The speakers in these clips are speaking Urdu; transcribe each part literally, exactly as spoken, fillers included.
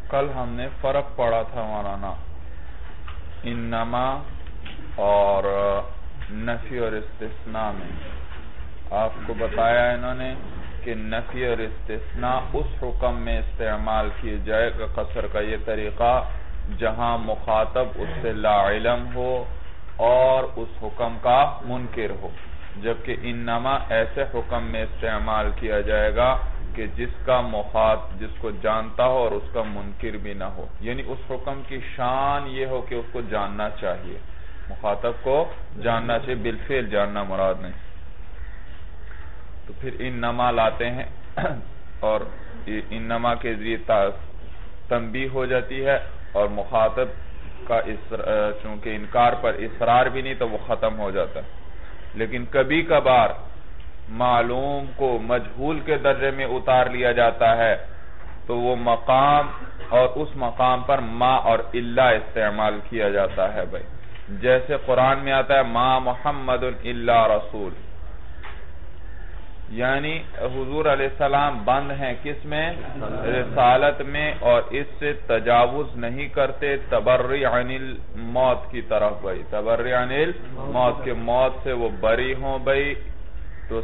کل ہم نے فرق پڑھا تھا مولانا انما اور نفی اور استثناء میں. آپ کو بتایا انہوں نے کہ نفی اور استثناء اس حکم میں استعمال کیے جائے گا قصر کا یہ طریقہ جہاں مخاطب اس سے لا علم ہو اور اس حکم کا منکر ہو، جبکہ انما ایسے حکم میں استعمال کیا جائے گا کہ جس کا مخاطب جس کو جانتا ہو اور اس کا منکر بھی نہ ہو، یعنی اس حکم کی شان یہ ہو کہ اس کو جاننا چاہیے، مخاطب کو جاننا چاہیے، بالفعل جاننا مراد نہیں. تو پھر انما لاتے ہیں اور انما کے ذریعے تنبیہ ہو جاتی ہے اور مخاطب کا چونکہ انکار پر اصرار بھی نہیں تو وہ ختم ہو جاتا ہے. لیکن کبھی کبھار معلوم کو مجہول کے درجے میں اتار لیا جاتا ہے تو وہ مقام اور اس مقام پر ما اور الا استعمال کیا جاتا ہے بھائی. جیسے قرآن میں آتا ہے ما محمد الا رسول، یعنی حضور علیہ السلام بند ہیں کس میں؟ رسالت میں، اور اس سے تجاوز نہیں کرتے تبرئ عن الموت کی طرف بھائی، تبرئ عن الموت کے موت سے وہ بری ہوں بھائی. تو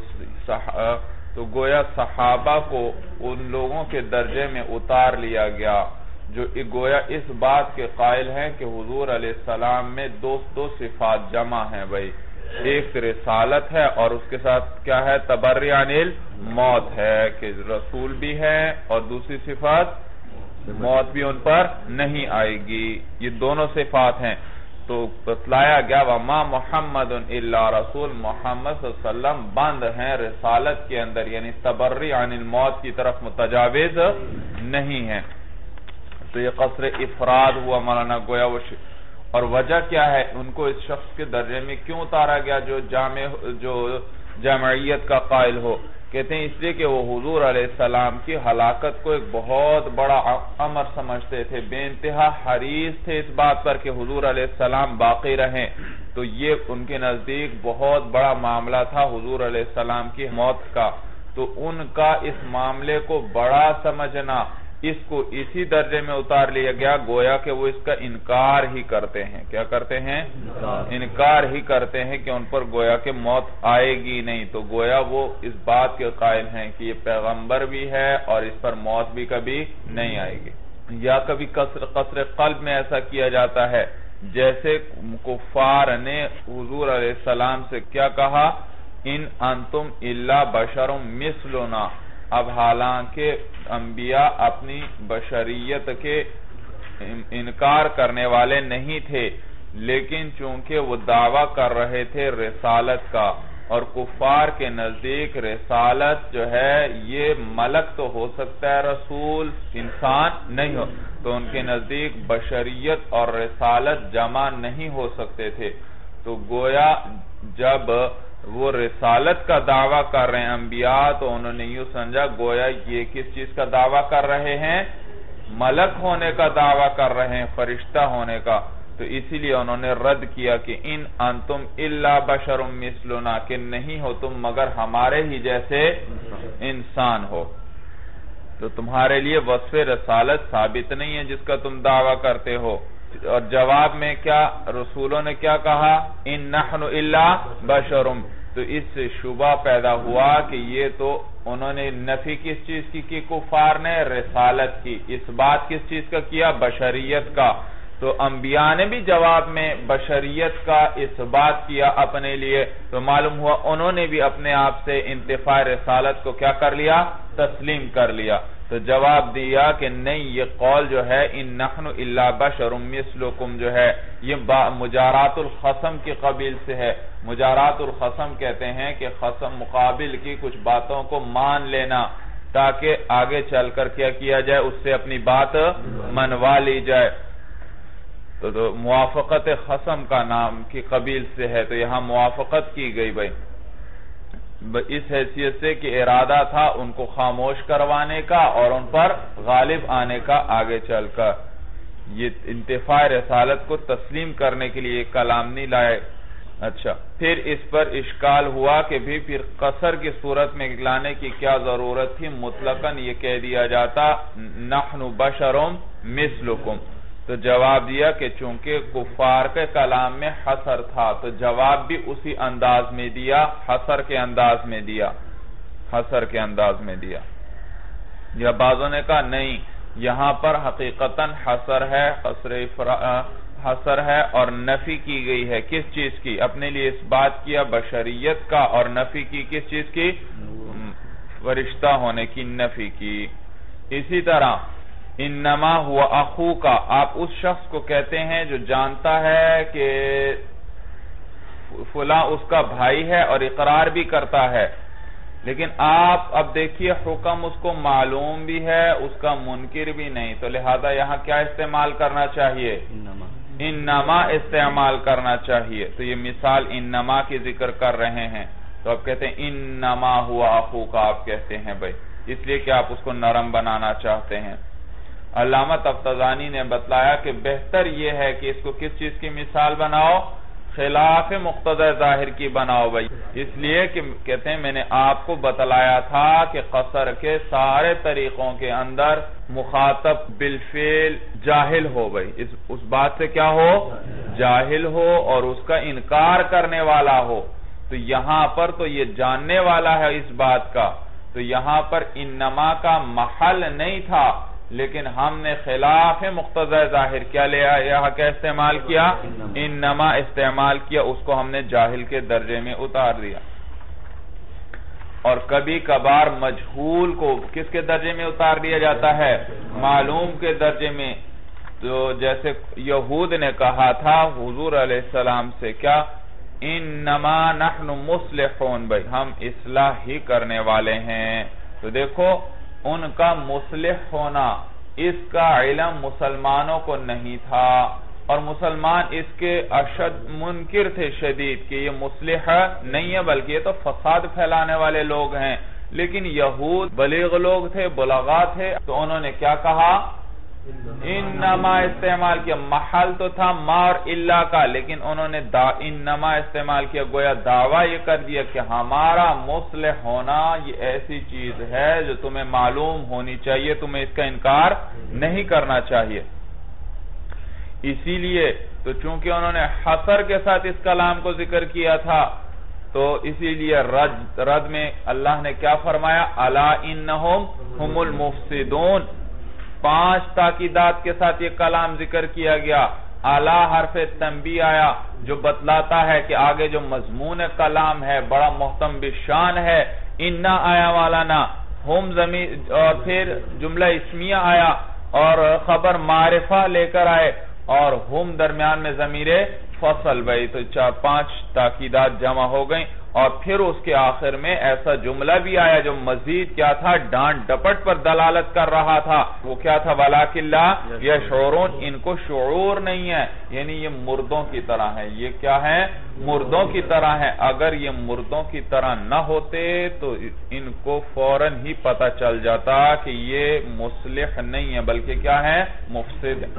تو گویا صحابہ کو ان لوگوں کے درجے میں اتار لیا گیا جو گویا اس بات کے قائل ہیں کہ حضور علیہ السلام میں دو دو صفات جمع ہیں بھائی، ایک رسالت ہے اور اس کے ساتھ کیا ہے؟ تبرئ عن الموت ہے کہ رسول بھی ہے، اور دوسری صفات موت بھی ان پر نہیں آئے گی. یہ دونوں صفات ہیں. تو بتلایا گیا وما محمد الا رسول، محمد صلی اللہ علیہ وسلم بند ہیں رسالت کے اندر، یعنی تبرئ عن الموت کی طرف متجاوز نہیں ہیں. تو یہ قصر افراد ہوا مولانا گویا وہ. اور وجہ کیا ہے ان کو اس شخص کے درجے میں کیوں اتارا گیا جو جامع جو جامعیت کا قائل ہو؟ کہتے ہیں اس لیے کہ وہ حضور علیہ السلام کی ہلاکت کو ایک بہت بڑا امر سمجھتے تھے، بے انتہا حریص تھے اس بات پر کہ حضور علیہ السلام باقی رہیں. تو یہ ان کے نزدیک بہت بڑا معاملہ تھا حضور علیہ السلام کی موت کا. تو ان کا اس معاملے کو بڑا سمجھنا اس کو اسی درجے میں اتار لیا گیا گویا کہ وہ اس کا انکار ہی کرتے ہیں. کیا کرتے ہیں؟ انکار ہی کرتے ہیں کہ ان پر گویا کہ موت آئے گی نہیں. تو گویا وہ اس بات کے قائل ہیں کہ یہ پیغمبر بھی ہے اور اس پر موت بھی کبھی نہیں آئے گی. یا کبھی قصر قصر قلب میں ایسا کیا جاتا ہے جیسے کفار نے حضور علیہ السلام سے کیا کہا؟ ان انتم الا بشر مثلنا. اب حالانکہ انبیاء اپنی بشریت کے انکار کرنے والے نہیں تھے، لیکن چونکہ وہ دعویٰ کر رہے تھے رسالت کا، اور کفار کے نزدیک رسالت جو ہے یہ ملک تو ہو سکتا ہے، رسول انسان نہیں ہو. تو ان کے نزدیک بشریت اور رسالت جمع نہیں ہو سکتے تھے. تو گویا جب وہ رسالت کا دعویٰ کر رہے ہیں انبیاء تو انہوں نے یوں سمجھا گویا یہ کس چیز کا دعویٰ کر رہے ہیں؟ ملک ہونے کا دعویٰ کر رہے ہیں، فرشتہ ہونے کا. تو اسی لیے انہوں نے رد کیا کہ ان انتم الا بشر مثلنا، کہ نہیں ہو تم مگر ہمارے ہی جیسے انسان ہو. تو تمہارے لیے وصف رسالت ثابت نہیں ہے جس کا تم دعویٰ کرتے ہو. اور جواب میں کیا رسولوں نے کیا کہا؟ ان نحن الا بشر. تو اس سے شبہ پیدا ہوا کہ یہ تو انہوں نے نفی کس چیز کی کی کفار نے؟ رسالت کی. اس بات کس چیز کا کیا؟ بشریت کا. تو انبیاء نے بھی جواب میں بشریت کا اس بات کیا اپنے لیے. تو معلوم ہوا انہوں نے بھی اپنے آپ سے انتفاع رسالت کو کیا کر لیا؟ تسلیم کر لیا. تو جواب دیا کہ نہیں، یہ قول جو ہے ان نحن الا بشر مثلکم جو ہے یہ مجارات الخصم کی قبیل سے ہے. مجارات الخصم کہتے ہیں کہ خصم مقابل کی کچھ باتوں کو مان لینا تاکہ آگے چل کر کیا کیا جائے، اس سے اپنی بات منوا لی جائے. تو, تو موافقت خصم کا نام کی قبیل سے ہے. تو یہاں موافقت کی گئی بھائی اس حیثیت سے کہ ارادہ تھا ان کو خاموش کروانے کا اور ان پر غالب آنے کا آگے چل کر. یہ انتفاع رسالت کو تسلیم کرنے کے لیے کلام نہیں لائے. اچھا، پھر اس پر اشکال ہوا کہ بھی پھر قصر کی صورت میں لانے کی کیا ضرورت تھی، مطلقاً یہ کہہ دیا جاتا نحن بشرم مثلکم. تو جواب دیا کہ چونکہ کفار کے کلام میں حصر تھا تو جواب بھی اسی انداز میں دیا، حصر کے انداز میں دیا، حصر کے انداز میں دیا. یا بعضوں نے کہا نہیں، یہاں پر حقیقتاً حصر ہے، حصر حصر ہے اور نفی کی گئی ہے کس چیز کی؟ اپنے لیے اس بات کیا بشریت کا، اور نفی کی کس چیز کی؟ فرشتہ ہونے کی نفی کی. اسی طرح انما ہوا اخو کا، آپ اس شخص کو کہتے ہیں جو جانتا ہے کہ فلاں اس کا بھائی ہے اور اقرار بھی کرتا ہے، لیکن آپ اب دیکھیے حکم اس کو معلوم بھی ہے، اس کا منکر بھی نہیں، تو لہذا یہاں کیا استعمال کرنا چاہیے؟ انما استعمال کرنا چاہیے. تو یہ مثال انما کی ذکر کر رہے ہیں، تو آپ کہتے ہیں انما ہوا اخو کا، آپ کہتے ہیں بھائی، اس لیے کہ آپ اس کو نرم بنانا چاہتے ہیں. علامہ تفتزانی نے بتلایا کہ بہتر یہ ہے کہ اس کو کس چیز کی مثال بناؤ؟ خلاف مقتضی ظاہر کی بناؤ بھائی. اس لیے کہ کہتے ہیں میں نے آپ کو بتلایا تھا کہ قصر کے سارے طریقوں کے اندر مخاطب بالفعل جاہل ہو بھائی، اس بات سے کیا ہو؟ جاہل ہو اور اس کا انکار کرنے والا ہو. تو یہاں پر تو یہ جاننے والا ہے اس بات کا، تو یہاں پر انما کا محل نہیں تھا، لیکن ہم نے خلاف مقتضی ظاہر کیا لیا، یہاں کیا استعمال کیا؟ انما استعمال کیا، اس کو ہم نے جاہل کے درجے میں اتار دیا. اور کبھی کبھار مجہول کو کس کے درجے میں اتار دیا جاتا ہے؟ معلوم کے درجے میں. تو جیسے یہود نے کہا تھا حضور علیہ السلام سے کیا؟ انما نحن مصلحون، بھائی ہم اصلاح ہی کرنے والے ہیں. تو دیکھو ان کا مصلح ہونا، اس کا علم مسلمانوں کو نہیں تھا، اور مسلمان اس کے اشد منکر تھے شدید کہ یہ مصلح نہیں ہے بلکہ یہ تو فساد پھیلانے والے لوگ ہیں. لیکن یہود بلیغ لوگ تھے، بلغاء تھے، تو انہوں نے کیا کہا؟ انما استعمال کیا. محل تو تھا ما اور الا کا، لیکن انہوں نے انما استعمال کیا، گویا دعویٰ یہ کر دیا کہ ہمارا مصلح ہونا یہ ایسی چیز ہے جو تمہیں معلوم ہونی چاہیے، تمہیں اس کا انکار نہیں کرنا چاہیے. اسی لیے تو چونکہ انہوں نے حصر کے ساتھ اس کلام کو ذکر کیا تھا، تو اسی لیے رد رد میں اللہ نے کیا فرمایا؟ الا انہم ہم المفسدون. پانچ تاکیدات کے ساتھ یہ کلام ذکر کیا گیا. اعلی حرف تنبیہ آیا جو بتلاتا ہے کہ آگے جو مضمون کلام ہے بڑا محتم بشان ہے. انا آیا والا نا، ہم ضمیر، اور پھر جملہ اسمیہ آیا اور خبر معرفہ لے کر آئے، اور ہم درمیان میں ضمیر فصل بھائی. تو چار پانچ تاکیدات جمع ہو گئیں، اور پھر اس کے آخر میں ایسا جملہ بھی آیا جو مزید کیا تھا؟ ڈانٹ ڈپٹ پر دلالت کر رہا تھا. وہ کیا تھا؟ وَلَٰكِن لَا يَشْعُرُونَ. ان کو شعور نہیں ہے، یعنی یہ مردوں کی طرح ہے. یہ کیا ہے؟ مردوں کی طرح ہے. اگر یہ مردوں کی طرح نہ ہوتے تو ان کو فوراً ہی پتہ چل جاتا کہ یہ مصلح نہیں ہے بلکہ کیا ہے؟ مفسد ہے.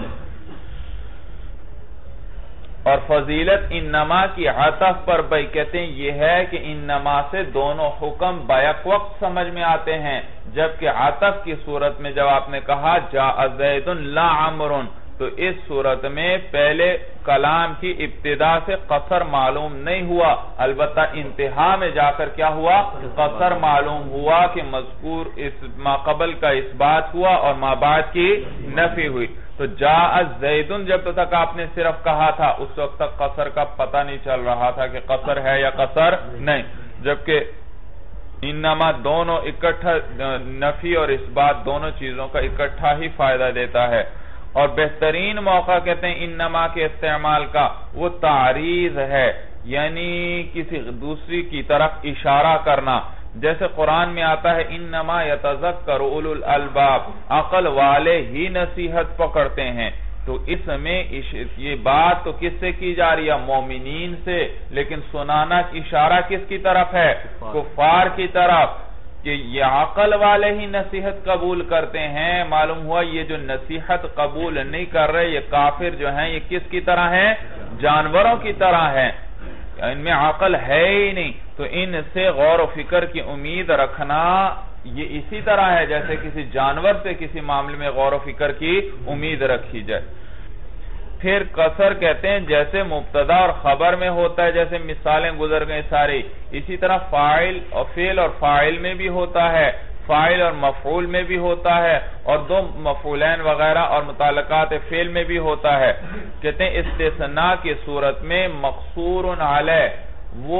اور فضیلت انما کی عطف پر بھائی کہتے ہیں یہ ہے کہ انما سے دونوں حکم بیک وقت سمجھ میں آتے ہیں، جبکہ عطف کی صورت میں جب آپ نے کہا جاء زید لا عمر، تو اس صورت میں پہلے کلام کی ابتدا سے قصر معلوم نہیں ہوا، البتہ انتہا میں جا کر کیا ہوا؟ قصر معلوم ہوا کہ مذکور اس ما قبل کا اس بات ہوا اور ما بعد کی نفی ہوئی. تو جاء زیدن جب تک آپ نے صرف کہا تھا اس وقت تک قصر کا پتہ نہیں چل رہا تھا کہ قصر ہے یا قصر نہیں، جبکہ انما دونوں اکٹھا، نفی اور اس بات دونوں چیزوں کا اکٹھا ہی فائدہ دیتا ہے. اور بہترین موقع کہتے ہیں انما کے استعمال کا وہ تعریض ہے، یعنی کسی دوسری کی طرف اشارہ کرنا. جیسے قرآن میں آتا ہے انما یتذکر اولو الالباب، عقل والے ہی نصیحت پکڑتے ہیں. تو اس میں یہ بات تو کس سے کی جا رہی ہے؟ مومنین سے، لیکن سنانا اشارہ کس کی طرف ہے؟ کفار کی طرف، کہ یہ عقل والے ہی نصیحت قبول کرتے ہیں. معلوم ہوا یہ جو نصیحت قبول نہیں کر رہے یہ کافر جو ہیں یہ کس کی طرح ہیں؟ جانوروں کی طرح ہیں. ان میں عقل ہے ہی نہیں، تو ان سے غور و فکر کی امید رکھنا یہ اسی طرح ہے جیسے کسی جانور سے کسی معاملے میں غور و فکر کی امید رکھی جائے۔ پھر قصر کہتے ہیں جیسے مبتدا اور خبر میں ہوتا ہے، جیسے مثالیں گزر گئے ساری، اسی طرح فاعل اور فعل اور فاعل میں بھی ہوتا ہے، فاعل اور مفعول میں بھی ہوتا ہے، اور دو مفعولین وغیرہ اور متعلقات فعل میں بھی ہوتا ہے۔ کہتے ہیں استثناء کی صورت میں مقصور علیہ، وہ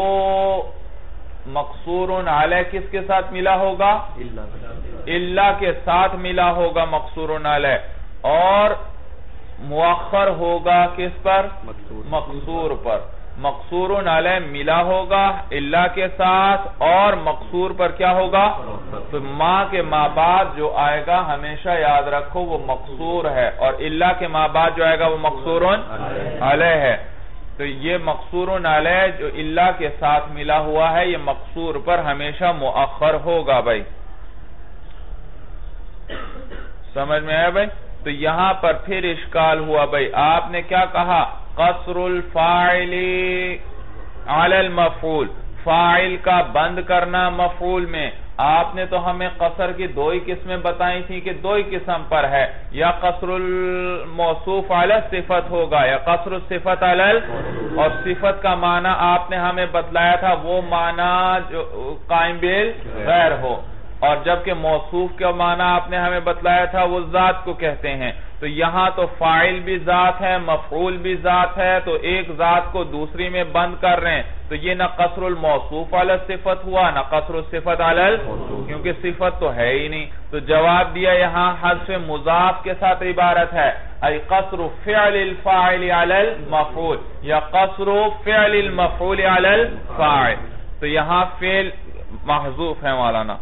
مقصور علیہ کس کے ساتھ ملا ہوگا؟ الا کے ساتھ ملا ہوگا مقصور علیہ، اور مؤخر ہوگا کس پر؟ مقصور پر۔ مقصور علیہ ملا ہوگا الا کے ساتھ، اور مقصور پر کیا ہوگا؟ تو ما کے ما بعد جو آئے گا ہمیشہ یاد رکھو وہ مقصور ہے، اور الا کے ما بعد جو آئے گا وہ مقصور علیہ ہے۔ تو یہ مقصور علیہ جو الا کے ساتھ ملا ہوا ہے یہ مقصور پر ہمیشہ مؤخر ہوگا بھائی، سمجھ میں آیا بھائی؟ تو یہاں پر پھر اشکال ہوا بھائی، آپ نے کیا کہا؟ قصر الفاعل علی المفعول، فاعل کا بند کرنا مفعول میں۔ آپ نے تو ہمیں قصر کی دو ہی قسمیں بتائی تھی کہ دو ہی قسم پر ہے، یا قصر الموصوف علی صفت ہوگا یا قصر الصفت علی، اور صفت کا معنی آپ نے ہمیں بتلایا تھا وہ معنی جو قائم بالغیر ہو، اور جبکہ موصوف کا معنی آپ نے ہمیں بتلایا تھا وہ ذات کو کہتے ہیں۔ تو یہاں تو فاعل بھی ذات ہے، مفعول بھی ذات ہے، تو ایک ذات کو دوسری میں بند کر رہے ہیں، تو یہ نہ قصر الموصوف علی صفت ہوا نہ قصر الصفت علی، کیونکہ صفت تو ہے ہی نہیں۔ تو جواب دیا یہاں حذف مضاف کے ساتھ عبارت ہے، ای قصر فعل الفاعل علی المفعول یا قصر فعل المفعول علی الفاعل۔ تو یہاں فعل محذوف ہے مولانا۔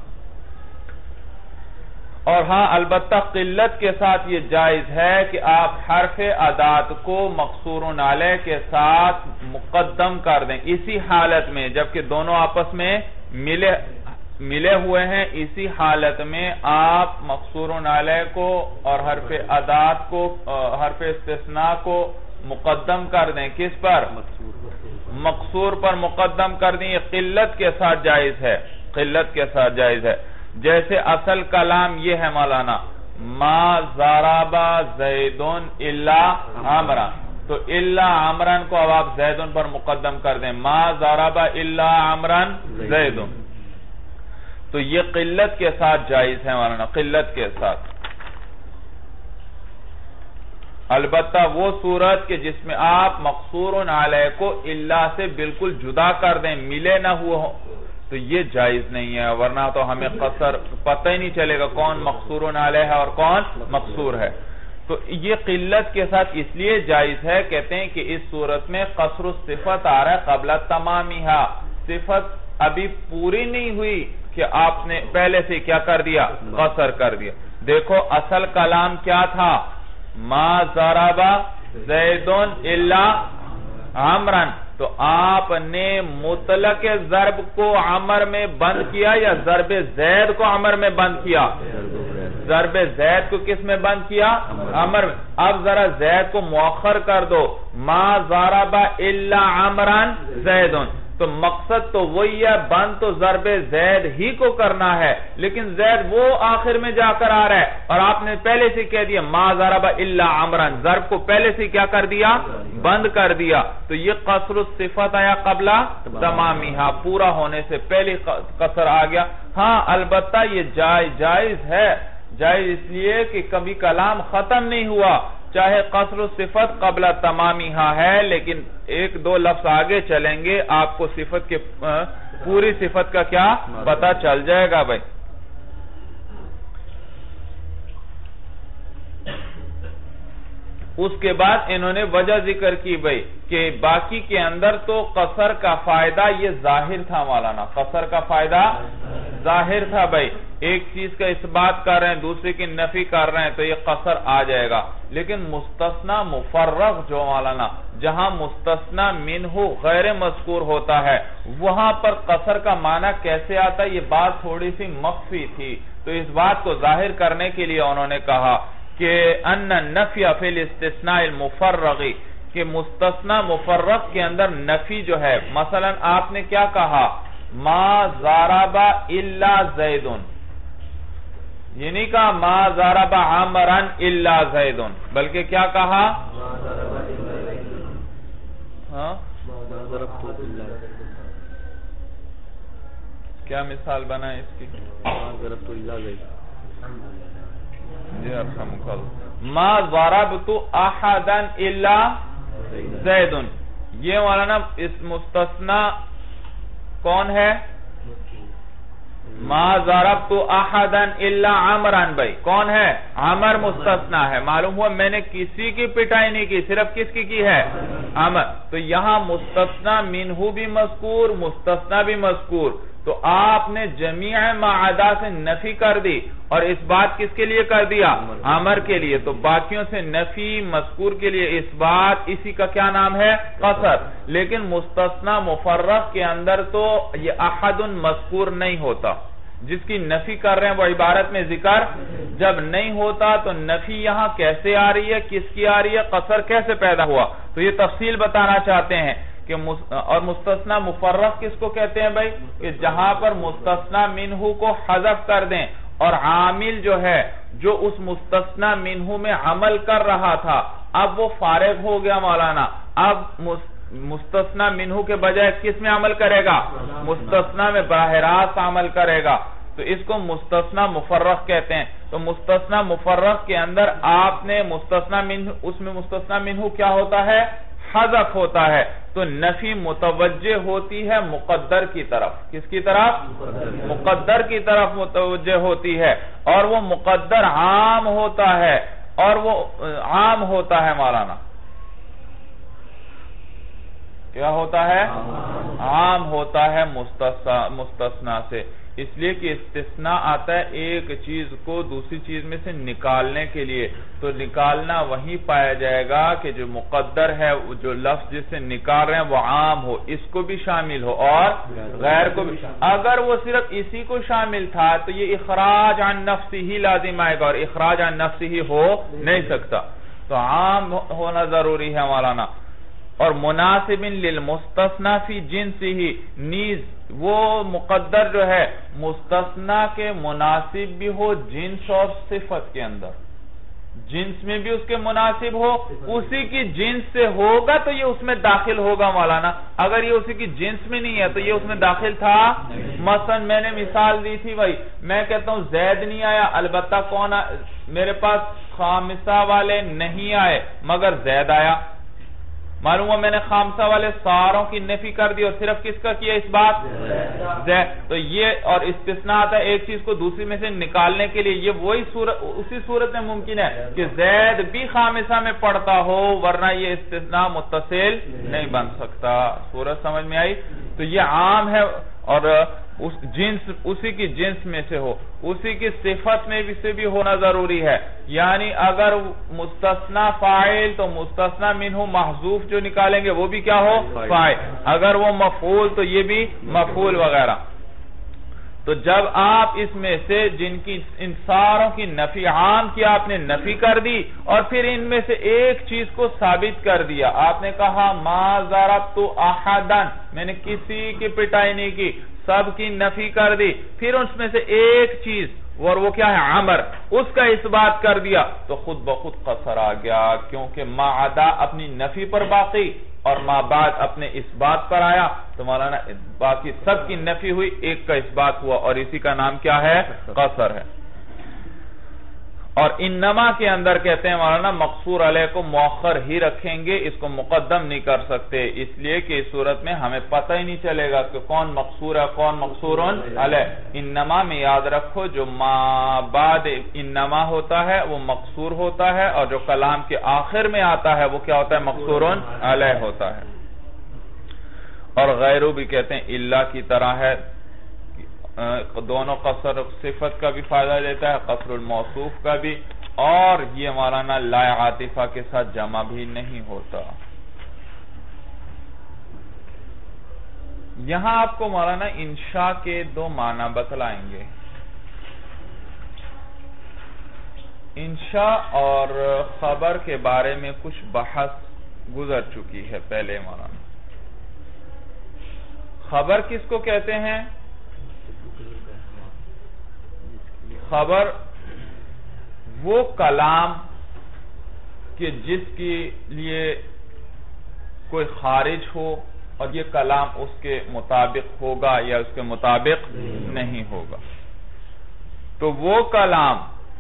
اور ہاں البتہ قلت کے ساتھ یہ جائز ہے کہ آپ حرف ادات کو مقصور علیہ کے ساتھ مقدم کر دیں اسی حالت میں جبکہ دونوں آپس میں ملے ملے ہوئے ہیں، اسی حالت میں آپ مقصور علیہ کو اور حرف ادات کو حرف استثناء کو مقدم کر دیں، کس پر؟ مقصور پر مقدم کر دیں، یہ قلت کے ساتھ جائز ہے، قلت کے ساتھ جائز ہے۔ جیسے اصل کلام یہ ہے مولانا، ما ضربا زیدن الا عمران، تو الا عمران کو اب آپ زیدن پر مقدم کر دیں، ما ضربا الا عمران زیدن، تو یہ قلت کے ساتھ جائز ہے مولانا، قلت کے ساتھ۔ البتہ وہ صورت کہ جس میں آپ مقصور علیہ کو الا سے بالکل جدا کر دیں، ملے نہ ہوا ہو، تو یہ جائز نہیں ہے، ورنہ تو ہمیں قصر پتہ ہی نہیں چلے گا کون مقصور علیہ ہے اور کون مقصور ہے۔ تو یہ قلت کے ساتھ اس لیے جائز ہے، کہتے ہیں کہ اس صورت میں قصر الصفت آ رہا ہے قبل تمامیہا، صفت ابھی پوری نہیں ہوئی کہ آپ نے پہلے سے کیا کر دیا؟ قصر کر دیا۔ دیکھو اصل کلام کیا تھا؟ ما ضربا زیدن الا عمران، تو آپ نے مطلق ضرب کو عمر میں بند کیا یا ضرب زید کو عمر میں بند کیا؟ ضرب زید کو کس میں بند کیا؟ عمر میں۔ اب ذرا زید کو مؤخر کر دو، ما ضرب الا عمران زیدن، تو مقصد تو وہی ہے، بند تو ضرب زید ہی کو کرنا ہے، لیکن زید وہ آخر میں جا کر آ رہا ہے، اور آپ نے پہلے سے کہہ دیا ما ضرب الا عمران، ضرب کو پہلے سے کیا کر دیا؟ بند کر دیا، تو یہ قصر الصفت آیا قبل تمامیہا، پورا ہونے سے پہلے قصر آ گیا۔ ہاں البتہ یہ جائز جائز ہے، جائز اس لیے کہ کبھی کلام ختم نہیں ہوا، چاہے قصر الصفت قبل تمامیہا ہے، لیکن ایک دو لفظ آگے چلیں گے آپ کو صفت کے پوری صفت کا کیا پتہ چل جائے گا بھائی۔ اس کے بعد انہوں نے وجہ ذکر کی بھائی کہ باقی کے اندر تو قصر کا فائدہ یہ ظاہر تھا مولانا، قصر کا فائدہ ظاہر تھا بھائی، ایک چیز کا اس بات کر رہے ہیں دوسرے کی نفی کر رہے ہیں تو یہ قصر آ جائے گا، لیکن مستثنی مفرغ جو مولانا جہاں مستثنی منہ غیر مذکور ہوتا ہے وہاں پر قصر کا معنی کیسے آتا ہے، یہ بات تھوڑی سی مخفی تھی، تو اس بات کو ظاہر کرنے کے لیے انہوں نے کہا کہ ان النفی فی الاستثناء المفرغ، کہ مستثنی مفرق کے اندر نفی جو ہے، مثلا آپ نے کیا کہا، ما ضرب الا زید، یہ نہیں کہا ما ضرب عمرا الا زید، بلکہ کیا کہا، ہاں کیا مثال بنا ہے اس کی، ما ضربت احدا الا زید، یہ مولانا اس مستثنی کون ہے، ما ضربت احدا الا عمرا، بھائی کون ہے، عمر مستثنی ہے، معلوم ہوا میں نے کسی کی پٹائی نہیں کی، صرف کس کی کی ہے، عمر، تو یہاں مستثنی منہ بھی مذکور، مستثنی بھی مذکور، تو آپ نے جمیع ما عدا سے نفی کر دی، اور اس بات کس کے لیے کر دیا، عمر کے لیے، تو باقیوں سے نفی، مذکور کے لیے اس بات، اسی کا کیا نام ہے، قصر، لیکن مستثنی مفرق کے اندر تو یہ احد مذکور نہیں ہوتا، جس کی نفی کر رہے ہیں وہ عبارت میں ذکر جب نہیں ہوتا تو نفی یہاں کیسے آ رہی ہے، کس کی آ رہی ہے، قصر کیسے پیدا ہوا، تو یہ تفصیل بتانا چاہتے ہیں کہ اور مستثنی مفرق کس کو کہتے ہیں بھائی، کہ جہاں پر مستثنی منہ کو حذف کر دیں اور عامل جو ہے جو اس مستثنی منہ میں عمل کر رہا تھا اب وہ فارغ ہو گیا مولانا، اب مستثنی منہ کے بجائے کس میں عمل کرے گا، مستثنی میں براہ راست عمل کرے گا، تو اس کو مستثنی مفرق کہتے ہیں۔ تو مستثنی مفرق کے اندر آپ نے مستثنی منہ، اس میں مستثنی منہ کیا ہوتا ہے، حذف ہوتا ہے، تو نفی متوجہ ہوتی ہے مقدر کی طرف، کس کی طرف، مقدر کی طرف متوجہ ہوتی ہے، اور وہ مقدر عام ہوتا ہے، اور وہ عام ہوتا ہے مولانا، کیا ہوتا ہے، عام ہوتا ہے مستثنی سے، اس لیے کہ استثناء آتا ہے ایک چیز کو دوسری چیز میں سے نکالنے کے لیے، تو نکالنا وہی پایا جائے گا کہ جو مقدر ہے، جو لفظ جس سے نکال رہے ہیں وہ عام ہو، اس کو بھی شامل ہو اور غیر کو بھی، اگر وہ صرف اسی کو شامل تھا تو یہ اخراج عن نفسی ہی لازم آئے گا، اور اخراج عن نفسی ہی ہو نہیں سکتا، تو عام ہونا ضروری ہے مولانا۔ اور مناسب للمستثنی فی جنسہ، نیز وہ مقدر جو ہے مستثنی کے مناسب بھی ہو جنس اور صفت کے اندر، جنس میں بھی اس کے مناسب ہو، اسی کی جنس سے ہوگا تو یہ اس میں داخل ہوگا مولانا، اگر یہ اسی کی جنس میں نہیں ہے تو یہ اس میں داخل تھا، مثلا میں نے مثال دی تھی بھائی، میں کہتا ہوں زید نہیں آیا، البتہ کون آیا، میرے پاس خامسہ والے نہیں آئے مگر زید آیا، معلوم ہوا میں نے خامسہ والے ساروں کی نفی کر دی اور صرف کس کا کیا اس بات، زید، تو یہ اور استثناء آتا ہے ایک چیز کو دوسری میں سے نکالنے کے لیے، یہ وہی صورت اسی صورت میں ممکن ہے کہ زید بھی خامسہ میں پڑھتا ہو، ورنہ یہ استثناء متصل نہیں بن سکتا، صورت سمجھ میں آئی، تو یہ عام ہے، اور اس جنس اسی کی جنس میں سے ہو، اسی کی صفت میں بھی سے بھی ہونا ضروری ہے، یعنی اگر مستثنی فاعل تو مستثنی منہ محذوف جو نکالیں گے وہ بھی کیا ہو، فاعل، اگر وہ مفعول تو یہ بھی مفعول وغیرہ، تو جب آپ اس میں سے جن کی ان ساروں کی نفی عام کی آپ نے نفی کر دی اور پھر ان میں سے ایک چیز کو ثابت کر دیا، آپ نے کہا ما ضربت احدا، میں نے کسی کی پٹائی نہیں کی، سب کی نفی کر دی، پھر اس میں سے ایک چیز اور وہ کیا ہے، عمر، اس کا اس بات کر دیا تو خود بخود قصر آ گیا، کیونکہ ما عدا اپنی نفی پر باقی اور ما بعد اپنے اس بات پر آیا، تو مولانا باقی سب کی نفی ہوئی، ایک کا اس بات ہوا، اور اسی کا نام کیا ہے، قصر ہے۔ اور انما کے اندر کہتے ہیں مولانا مقصور علیہ کو مؤخر ہی رکھیں گے، اس کو مقدم نہیں کر سکتے، اس لیے کہ اس صورت میں ہمیں پتہ ہی نہیں چلے گا کہ کون مقصور ہے کون مقصور علیہ۔ انما میں یاد رکھو جو ما بعد انما ہوتا ہے وہ مقصور ہوتا ہے، اور جو کلام کے آخر میں آتا ہے وہ کیا ہوتا ہے، مقصور علیہ ہوتا ہے۔ اور غیرو بھی کہتے ہیں اللہ کی طرح ہے، دونوں قصر صفت کا بھی فائدہ دیتا ہے، قصر الموصوف کا بھی، اور یہ مولانا لا عاطفہ کے ساتھ جمع بھی نہیں ہوتا۔ یہاں آپ کو مولانا انشاء کے دو معنی بتلائیں گے، انشاء اور خبر کے بارے میں کچھ بحث گزر چکی ہے پہلے مولانا. خبر کس کو کہتے ہیں؟ خبر وہ کلام کہ جس کے لیے کوئی خارج ہو اور یہ کلام اس کے مطابق ہوگا یا اس کے مطابق نہیں ہوگا. تو وہ کلام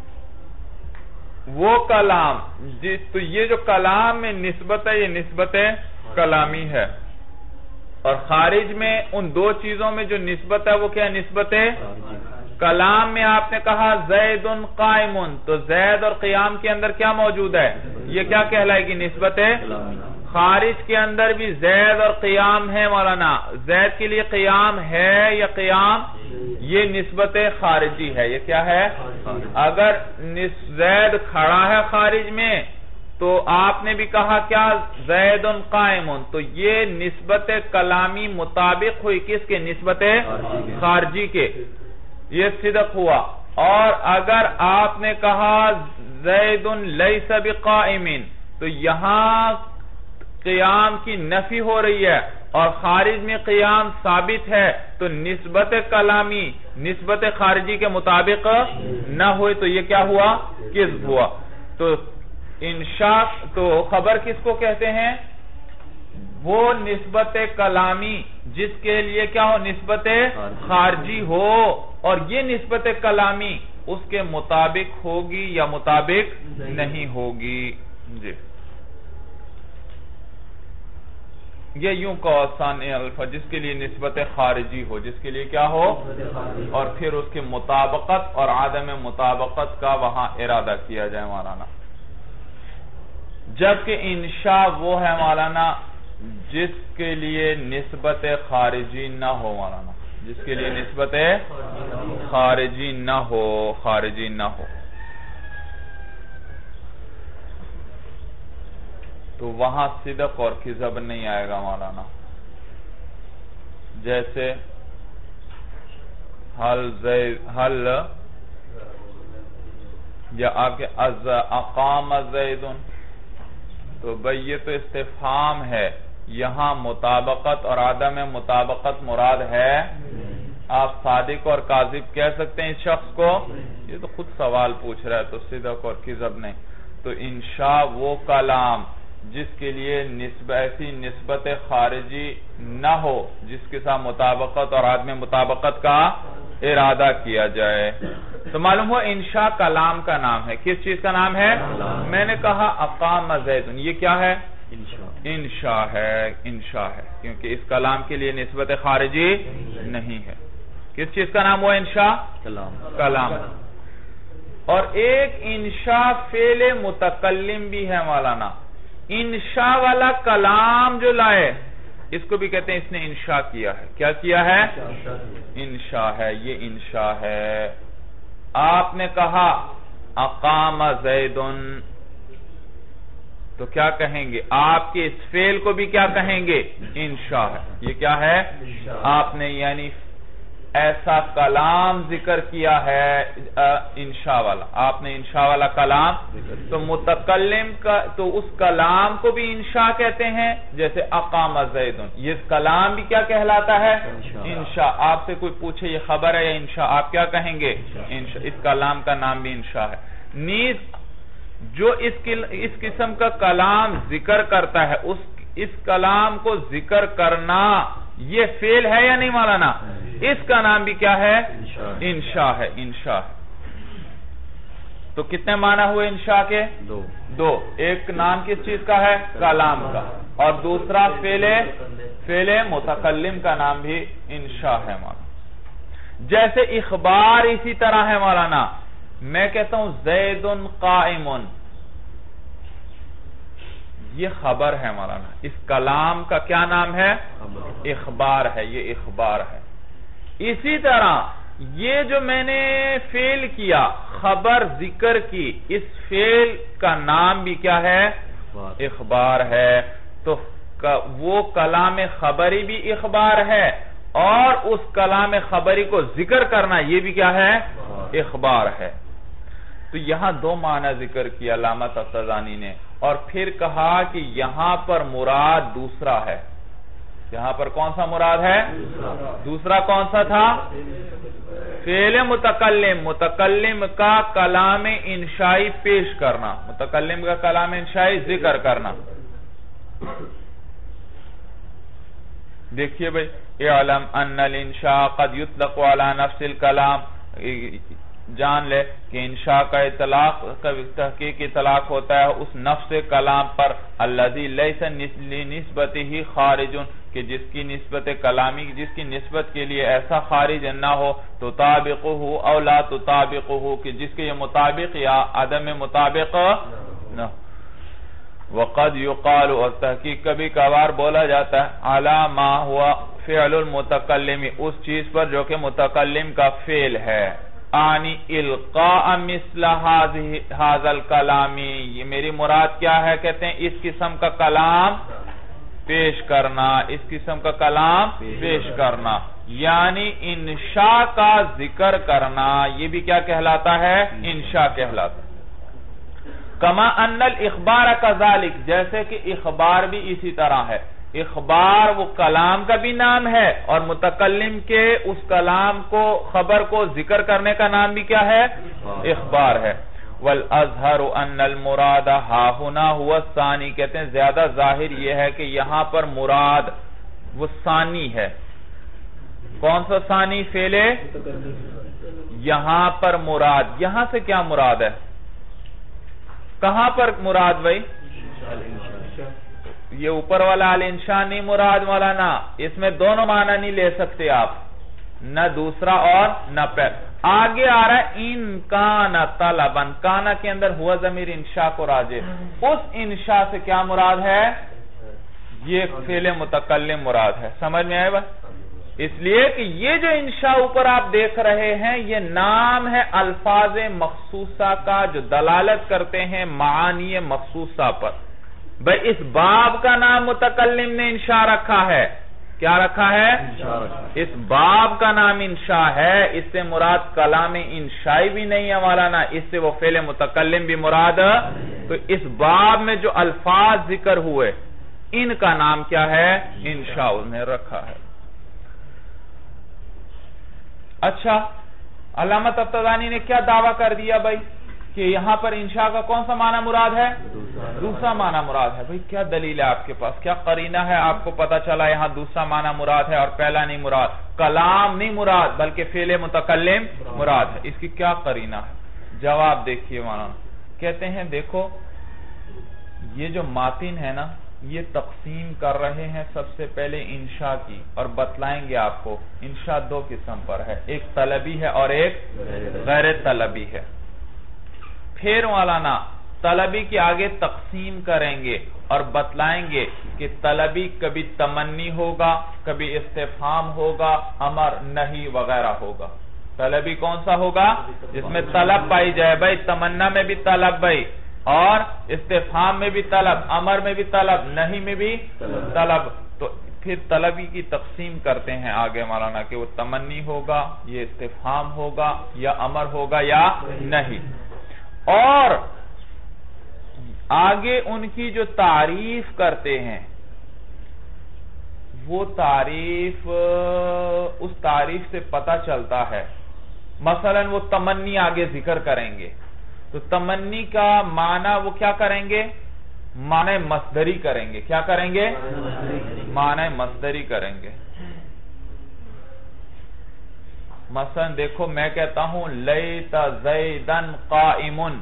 وہ کلام تو یہ جو کلام میں نسبت ہے یہ نسبت کلامی ہے، اور خارج میں ان دو چیزوں میں جو نسبت ہے وہ کیا نسبت ہے؟ کلام میں آپ نے کہا زید قائم، تو زید اور قیام کے اندر کیا موجود ہے؟ یہ کیا کہلائے گی؟ نسبت ہے. خارج کے اندر بھی زید اور قیام ہے مولانا. زید کے لیے قیام ہے یا قیام؟ یہ نسبت خارجی ہے. یہ کیا ہے؟ اگر زید کھڑا ہے خارج میں تو آپ نے بھی کہا کیا زید قائم، تو یہ نسبت کلامی مطابق ہوئی کس کے؟ نسبت خارجی کے. یہ صدق ہوا. اور اگر آپ نے کہا زید لیس بقائم، تو یہاں قیام کی نفی ہو رہی ہے اور خارج میں قیام ثابت ہے، تو نسبت کلامی نسبت خارجی کے مطابق نہ ہوئی، تو یہ کیا ہوا؟ کذب ہوا. تو انشاء تو خبر کس کو کہتے ہیں؟ وہ نسبت کلامی جس کے لیے کیا ہو؟ نسبت خارجی ہو، اور یہ نسبت کلامی اس کے مطابق ہوگی یا مطابق نہیں ہوگی. جی یہ یوں کا ثانی الفا جس کے لیے نسبت خارجی ہو، جس کے لیے کیا ہو، اور پھر اس کے مطابقت اور عدم مطابقت کا وہاں ارادہ کیا جائے مولانا. جبکہ انشاء وہ ہے مولانا جس کے لیے نسبت خارجی نہ ہو مولانا، جس کے لیے نسبت خارجی نہ ہو خارجی نہ ہو تو وہاں صدق اور کذب نہیں آئے گا مولانا. جیسے حل زید حل یا آپ کے اقام زید، تو بھئی یہ تو استفہام ہے، یہاں مطابقت اور عدم مطابقت مراد ہے. آپ صادق اور کاذب کہہ سکتے ہیں اس شخص کو؟ یہ تو خود سوال پوچھ رہا ہے، تو صدق اور کذب نہیں. تو انشاء وہ کلام جس کے لیے نسبت ایسی نسبت خارجی نہ ہو جس کے ساتھ مطابقت اور عدم مطابقت کا ارادہ کیا جائے. تو معلوم ہو انشاء کلام کا نام ہے. کس چیز کا نام ہے؟ میں نے کہا اقام زید، یہ کیا ہے؟ انشاء ہے. انشاء ہے کیونکہ اس کلام کے لیے نسبت خارجی نہیں ہے. کس چیز کا نام ہوا؟ انشاء کلام. اور ایک انشاء فعل متکلم بھی ہے مولانا. انشاء والا کلام جو لائے اس کو بھی کہتے ہیں اس نے انشاء کیا ہے. کیا کیا ہے؟ انشاء ہے. یہ انشاء ہے. آپ نے کہا اقام زیدن، تو کیا کہیں گے؟ آپ کے اس فعل کو بھی کیا کہیں گے؟ انشاء ہے. یہ کیا ہے؟ آپ نے یعنی ایسا کلام ذکر کیا ہے انشاء والا. آپ نے انشاء والا کلام، تو متکلم کا تو اس کلام کو بھی انشاء کہتے ہیں. جیسے اقام زیدن، یہ کلام بھی کیا کہلاتا ہے؟ انشاء. آپ سے کوئی پوچھے یہ خبر ہے یا انشاء، آپ کیا کہیں گے؟ انشاء. اس کلام کا نام بھی انشاء ہے. نیز جو اس اس قسم کا کلام ذکر کرتا ہے اس اس کلام کو ذکر کرنا یہ فعل ہے یا نہیں مولانا؟ اس کا نام بھی کیا ہے؟ انشاء ہے. انشاء ہے. تو کتنے معنی ہوئے انشاء کے؟ دو. دو. ایک نام کس چیز کا ہے؟ کلام کا. اور دوسرا فعل فعل متکلم کا نام بھی انشاء ہے مولانا. جیسے اخبار اسی طرح ہے مولانا. میں کہتا ہوں زید قائم، یہ خبر ہے مولانا. اس کلام کا کیا نام ہے؟ اخبار ہے. یہ اخبار ہے. اسی طرح یہ جو میں نے فعل کیا، خبر ذکر کی، اس فعل کا نام بھی کیا ہے؟ اخبار ہے. تو وہ کلام خبری بھی اخبار ہے، اور اس کلام خبری کو ذکر کرنا یہ بھی کیا ہے؟ اخبار ہے. تو یہاں دو معنی ذکر کیا علامہ تفتزانی نے. اور پھر کہا کہ یہاں پر مراد دوسرا ہے. یہاں پر کون سا مراد ہے؟ دوسرا کون سا تھا؟ فعل متکلم. متکلم کا کلام انشائی پیش کرنا. متکلم کا کلام انشائی ذکر کرنا. دیکھیے بھئی، اعلم ان الانشاء قد یطلق علی نفس الکلام. جان لے کہ انشاء کا اطلاق کا تحقیق اطلاق ہوتا ہے اس نفس کلام پر الذی لیس لنسبتہ خارج، کہ جس کی نسبت کلامی جس کی نسبت کے لیے ایسا خارج نہ ہو تطابقہ او لا تطابقہ، کہ جس کے یہ مطابق یا عدم مطابق نہ. وقد یقال، اور تحقیق کبھی کبھار بولا جاتا ہے علی ما ہوا فعل المتکلم، اس چیز پر جو کہ متکلم کا فعل ہے. آنی القاء مثل هذا الکلام، یہ میری مراد کیا ہے؟ کہتے ہیں اس قسم کا کلام پیش کرنا. اس قسم کا کلام پیش کرنا یعنی انشاء کا ذکر کرنا. یہ بھی کیا کہلاتا ہے؟ انشاء کہلاتا ہے. کما ان الاخبار کذالک، جیسے کہ اخبار بھی اسی طرح ہے. اخبار وہ کلام کا بھی نام ہے اور متکلم کے اس کلام کو خبر کو ذکر کرنے کا نام بھی کیا ہے؟ اخبار ہے. والازہر ان المراد ہا ہنا ہوا ثانی، کہتے ہیں زیادہ ظاہر یہ ہے کہ یہاں پر مراد وہ ثانی ہے. کون سا ثانی؟ فعل. یہاں پر مراد، یہاں سے کیا مراد ہے؟ کہاں پر مراد بھائی؟ یہ اوپر والا الانشاء نہیں مراد مولانا. اس میں دونوں معنی نہیں لے سکتے آپ، نہ دوسرا اور نہ پہلا. آگے آ رہا ہے ان کانا طلبن، کانا کے اندر ہوا ضمیر انشاء کو راجع. اس انشاء سے کیا مراد ہے؟ یہ فعل متکلم مراد ہے. سمجھ میں آئے بس؟ اس لیے کہ یہ جو انشاء اوپر آپ دیکھ رہے ہیں یہ نام ہے الفاظ مخصوصہ کا جو دلالت کرتے ہیں معانی مخصوصہ پر. بھئی اس باب کا نام متکلم نے انشاء رکھا ہے. کیا رکھا ہے؟ اس باب کا نام انشاء ہے. اس سے مراد کلام انشائی بھی نہیں ہے مولانا، اس سے وہ فعل متکلم بھی مراد. تو اس باب میں جو الفاظ ذکر ہوئے ان کا نام کیا ہے؟ انشاء نے رکھا ہے. اچھا، علامہ طبطبانی نے کیا دعویٰ کر دیا بھائی کہ یہاں پر انشاء کا کون سا معنی مراد ہے؟ دوسرا معنی مراد ہے. بھائی کیا دلیل ہے آپ کے پاس؟ کیا قرینہ ہے آپ کو پتا چلا یہاں دوسرا معنی مراد ہے اور پہلا نہیں مراد؟ کلام نہیں مراد بلکہ فعل متکلم مراد ہے. اس کی کیا قرینہ ہے؟ جواب دیکھیے مولانا. کہتے ہیں دیکھو یہ جو ماتن ہے نا یہ تقسیم کر رہے ہیں سب سے پہلے انشاء کی، اور بتلائیں گے آپ کو انشاء دو قسم پر ہے، ایک طلبی ہے اور ایک غیر طلبی ہے. پھر مولانا طلبی کے آگے تقسیم کریں گے اور بتلائیں گے کہ طلبی کبھی تمنی ہوگا، کبھی استفہام ہوگا، امر نہیں وغیرہ ہوگا. طلبی کون سا ہوگا؟ جس میں طلب پائی جائے. بھائی تمنا میں بھی طلب بھائی، اور استفہام میں بھی طلب، امر میں بھی طلب، نہیں میں بھی طلب. تو پھر طلبی کی تقسیم کرتے ہیں آگے مولانا کہ وہ تمنی ہوگا، یہ استفہام ہوگا، یا امر ہوگا یا نہیں. اور آگے ان کی جو تعریف کرتے ہیں وہ تعریف، اس تعریف سے پتہ چلتا ہے. مثلا وہ تمنی آگے ذکر کریں گے تو تمنی کا معنی وہ کیا کریں گے؟ معنی مصدری کریں گے. کیا کریں گے؟ معنی مصدری کریں گے. مثلا دیکھو میں کہتا ہوں لیت زیدن قائمن،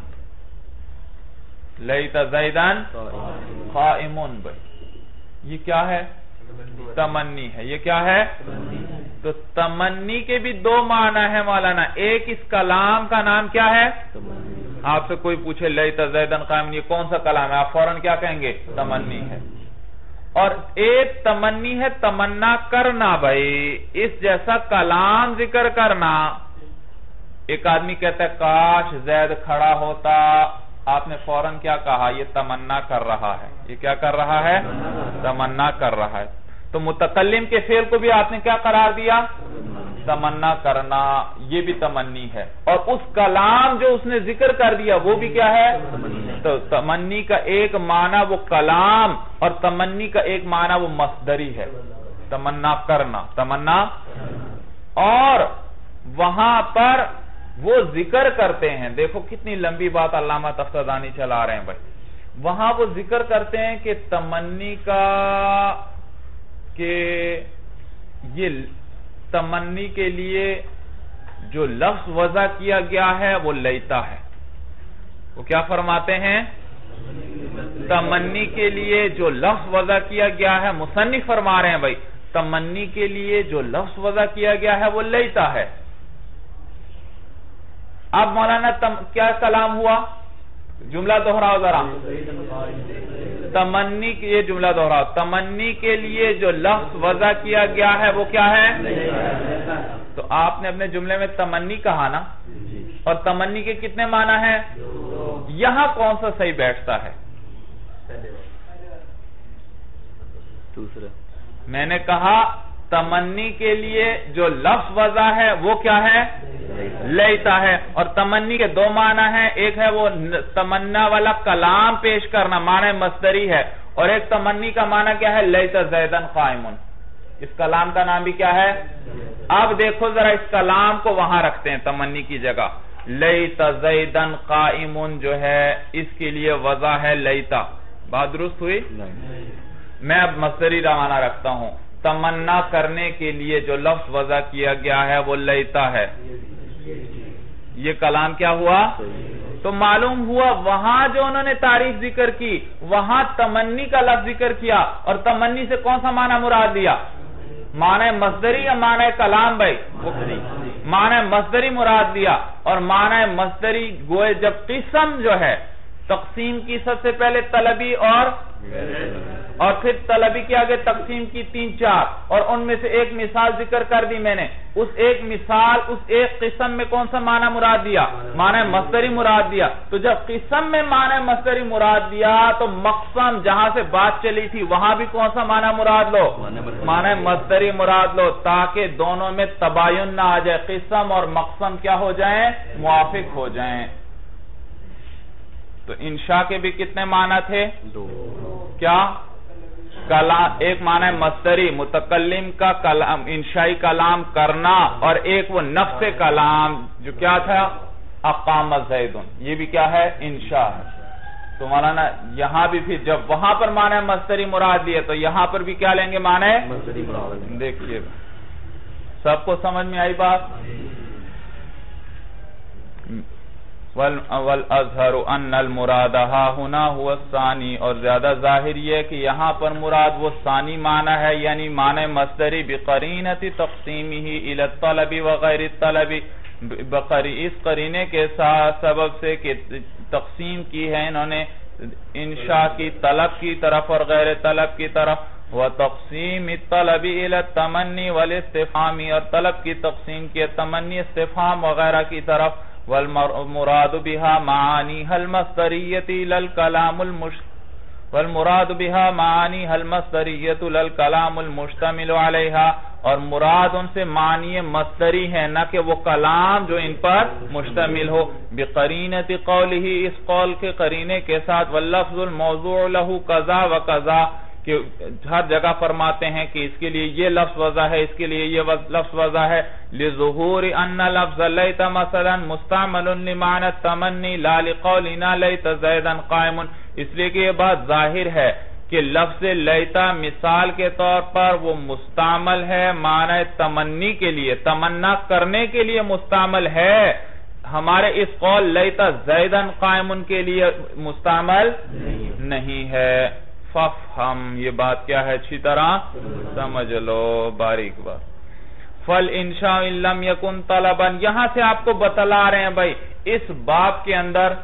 لیت زیدن قائمن. بھائی یہ کیا ہے؟ تمنی ہے. یہ کیا ہے؟ تو تمنی کے بھی دو معنی ہیں مولانا. ایک اس کلام کا نام کیا ہے؟ آپ سے کوئی پوچھے لیت زیدن قائمن یہ کون سا کلام ہے، آپ فوراً کیا کہیں گے؟ تمنی ہے. اور ایک تمنی ہے تمنا کرنا. بھائی اس جیسا کلام ذکر کرنا. ایک آدمی کہتا ہے کاش زید کھڑا ہوتا، آپ نے فوراً کیا کہا؟ یہ تمنا کر رہا ہے. یہ کیا کر رہا ہے؟ تمنا کر رہا ہے. تو متکلم کے فعل کو بھی آپ نے کیا قرار دیا؟ تمنا کرنا. یہ بھی تمنی ہے. اور اس کلام جو اس نے ذکر کر دیا وہ بھی کیا ہے؟ تو تمنی کا ایک معنی وہ کلام اور تمنی کا ایک معنی وہ مصدری ہے، تمنا کرنا، تمنا. اور وہاں پر وہ ذکر کرتے ہیں، دیکھو کتنی لمبی بات علامہ تفتزانی چلا رہے ہیں بھائی. وہاں وہ ذکر کرتے ہیں کہ تمنی کا کہ یہ تمنی کے لیے جو لفظ وضع کیا گیا ہے وہ لیتا ہے. وہ کیا فرماتے ہیں؟ تمنی کے لیے جو لفظ وضع کیا گیا ہے، مصنف فرما رہے ہیں بھائی تمنی کے لیے جو لفظ وضع کیا گیا ہے وہ لیتا ہے. اب مولانا تم کیا کلام ہوا؟ جملہ دہراؤ ذرا. تمنی کے یہ جملہ دہراؤ، تمنی کے لیے جو لفظ وضع کیا گیا ہے وہ کیا ہے؟ تو آپ نے اپنے جملے میں تمنی کہا نا، اور تمنی کے کتنے معنی ہیں؟ یہاں کون سا صحیح بیٹھتا ہے؟ دوسرا. میں نے کہا تمنی کے لیے جو لفظ وضع ہے وہ کیا ہے؟ لیتا ہے. اور تمنی کے دو معنی ہیں، ایک ہے وہ تمنا والا کلام پیش کرنا، معنی مصدری ہے، اور ایک تمنی کا معنی کیا ہے؟ لیتا زیدن قائمن. اس کلام کا نام بھی کیا ہے؟ اب دیکھو ذرا اس کلام کو وہاں رکھتے ہیں تمنی کی جگہ. لیتا زیدن قائمن جو ہے اس کے لیے وضع ہے لیتا. بات درست ہوئی؟ میں اب مصدری روانہ رکھتا ہوں. تمنا کرنے کے لیے جو لفظ وضع کیا گیا ہے وہ لیتا ہے. یہ کلام کیا ہوا؟ تو معلوم ہوا وہاں جو انہوں نے تعریف ذکر کی وہاں تمنی کا لفظ ذکر کیا، اور تمنی سے کون سا معنی مراد دیا؟ معنی مصدری یا معنی کلام بھائی؟ معنی مصدری مراد دیا. اور معنی مصدری گوئے جب قسم جو ہے تقسیم کی سب سے پہلے طلبی اور اور پھر طلبی کے آگے تقسیم کی تین چار، اور ان میں سے ایک مثال ذکر کر دی میں نے. اس ایک مثال اس ایک قسم میں کون سا معنی مراد دیا؟ معنی مصدری مراد دیا. تو جب قسم میں معنی مصدری مراد دیا تو مقسم جہاں سے بات چلی تھی وہاں بھی کون سا معنی مراد لو؟ معنی مصدری مراد لو، تاکہ دونوں میں تباین نہ آ جائے، قسم اور مقسم کیا ہو جائیں؟ موافق ہو جائیں. تو انشاء کے بھی کتنے معنی تھے؟ دو. کیا؟ کلام ایک معنی مصدری متکلم کا کلام انشائی کلام کرنا، اور ایک وہ نفس کلام جو کیا تھا؟ اقام زیدن. یہ بھی کیا ہے؟ انشاء ہے. تو مولانا یہاں بھی پھر جب وہاں پر معنی مصدری مراد دیے تو یہاں پر بھی کیا لیں گے؟ معنی مصدری مراد. دیکھیے سب کو سمجھ میں آئی بات؟ وَالْأَظْهَرُ أَنَّ الْمُرَادَ هَا هُنَا هُوَ الثَّانِي. اور زیادہ ظاہر یہ کہ یہاں پر مراد وہ ثانی معنی ہے، یعنی معنی مصدری بقرینۃ تقسیمہ الی الطلب وغیر الطلب. اس قرینے کے سبب سے کہ تقسیم کی ہے انہوں نے انشاء کی طلب کی طرف اور غیر طلب کی طرف. وَتَقْسِيمِ الطَّلَبِ إِلَى التَّمَنِّ وَالِاسْتِفْهَامِ. اور طلب کی تقسیم کی تمنی، استفہام وغیرہ کی طرف. والمراد بها معانيها المصدرية للكلام المشتمل والمراد بها معانيها المصدرية للكلام المشتمل عليها. اور مراد ان سے معنی مصدری ہے نہ کہ وہ کلام جو ان پر مشتمل ہو. بقرینۃ قوله. اس قول کے قرینے کے ساتھ. واللفظ الموضوع له كذا وكذا. کہ ہر جگہ فرماتے ہیں کہ اس کے لیے یہ لفظ وضع ہے، اس کے لیے یہ لفظ وضع ہے. لظہور ان لفظ لیت مثلا مستعمل لمعنی التمنی لا لقولنا لیت زیدا قائم. اس لیے کہ یہ بات ظاہر ہے کہ لفظ لیتا مثال کے طور پر وہ مستعمل ہے معنی تمنی کے لیے، تمنا کرنے کے لیے مستعمل ہے. ہمارے اس قول لیتا زیدا قائم کے لیے مستعمل نہیں ہے. فَفْهَمْ. یہ بات کیا ہے؟ اچھی طرح سمجھ لو، باریک بات. فَالْإِنشَاءُ إِن لَمْ يَكُنْ طَلَبًا. یہاں سے آپ کو بتلا رہے ہیں بھائی اس باب کے اندر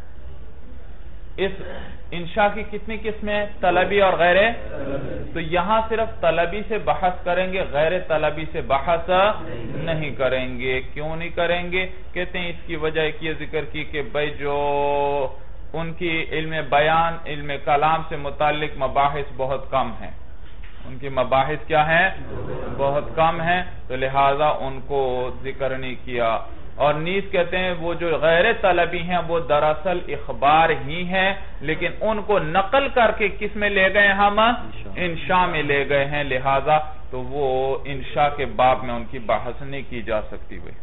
اس انشاء کی کتنی قسمیں؟ طلبی اور غیر. تو یہاں صرف طلبی سے بحث کریں گے، غیر طلبی سے بحث نہیں کریں گے. کیوں نہیں کریں گے؟ کہتے ہیں اس کی وجہ ایک یہ ذکر کی کہ بھائی جو ان کی علم بیان علم کلام سے متعلق مباحث بہت کم ہیں، ان کی مباحث کیا ہیں؟ بہت کم ہیں، تو لہٰذا ان کو ذکر نہیں کیا. اور نیز کہتے ہیں وہ جو غیر طلبی ہیں وہ دراصل اخبار ہی ہیں، لیکن ان کو نقل کر کے کس میں لے گئے ہم؟ انشاء میں لے گئے ہیں، لہذا تو وہ انشاء کے باب میں ان کی بحث نہیں کی جا سکتی ہوئی۔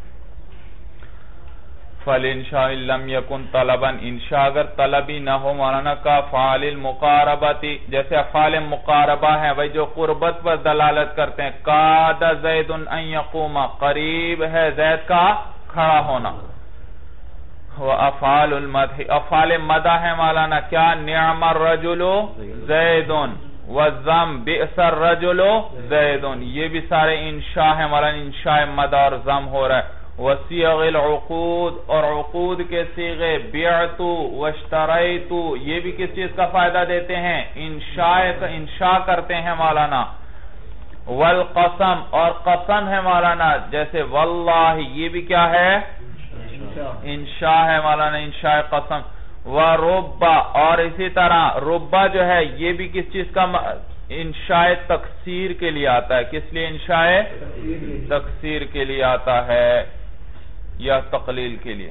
فَالْإِنشَاءُ لَمْ يَكُنْ طَلَبًا، انشاء اگر طلبی نہ ہو مولانا کا فعال المقاربتی، جیسے افعال مقاربہ ہیں وہی جو قربت پر دلالت کرتے ہیں، قَادَ زَيْدٌ أَن يَقُومَ، قریب ہے زید کا کھڑا ہونا۔ وَأَفْعَالُ الْمَدْحِ، افعال مدح ہے مولانا کیا؟ نِعْمَ الرَّجُلُ زَيْدٌ وَالزَّمْ بِئْسَ الرَّجُلُ زَيْدٌ، یہ بھی سارے انشاء ہیں مولانا، انشاء مدح اور ضم ہو رہا ہے۔ وَصِيَغِ الْعُقُودِ، اور عقود کے صیغے، بِعْتُ وَاشْتَرَيْتُ، یہ بھی کس چیز کا فائدہ دیتے ہیں؟ انشاء انشاء کرتے ہیں مولانا۔ وَالْقَسَمْ، اور قسم ہے مولانا جیسے وَاللَّهِ، یہ بھی کیا ہے؟ انشاء ہے مولانا، انشاء قسم۔ وَرُبَّ، اور اسی طرح رُبَّ جو ہے یہ بھی کس چیز کا انشاء تکثیر کے لیے آتا ہے؟ کس لیے انشاء تکثیر کے لیے آتا ہے یا تقلیل کے لیے؟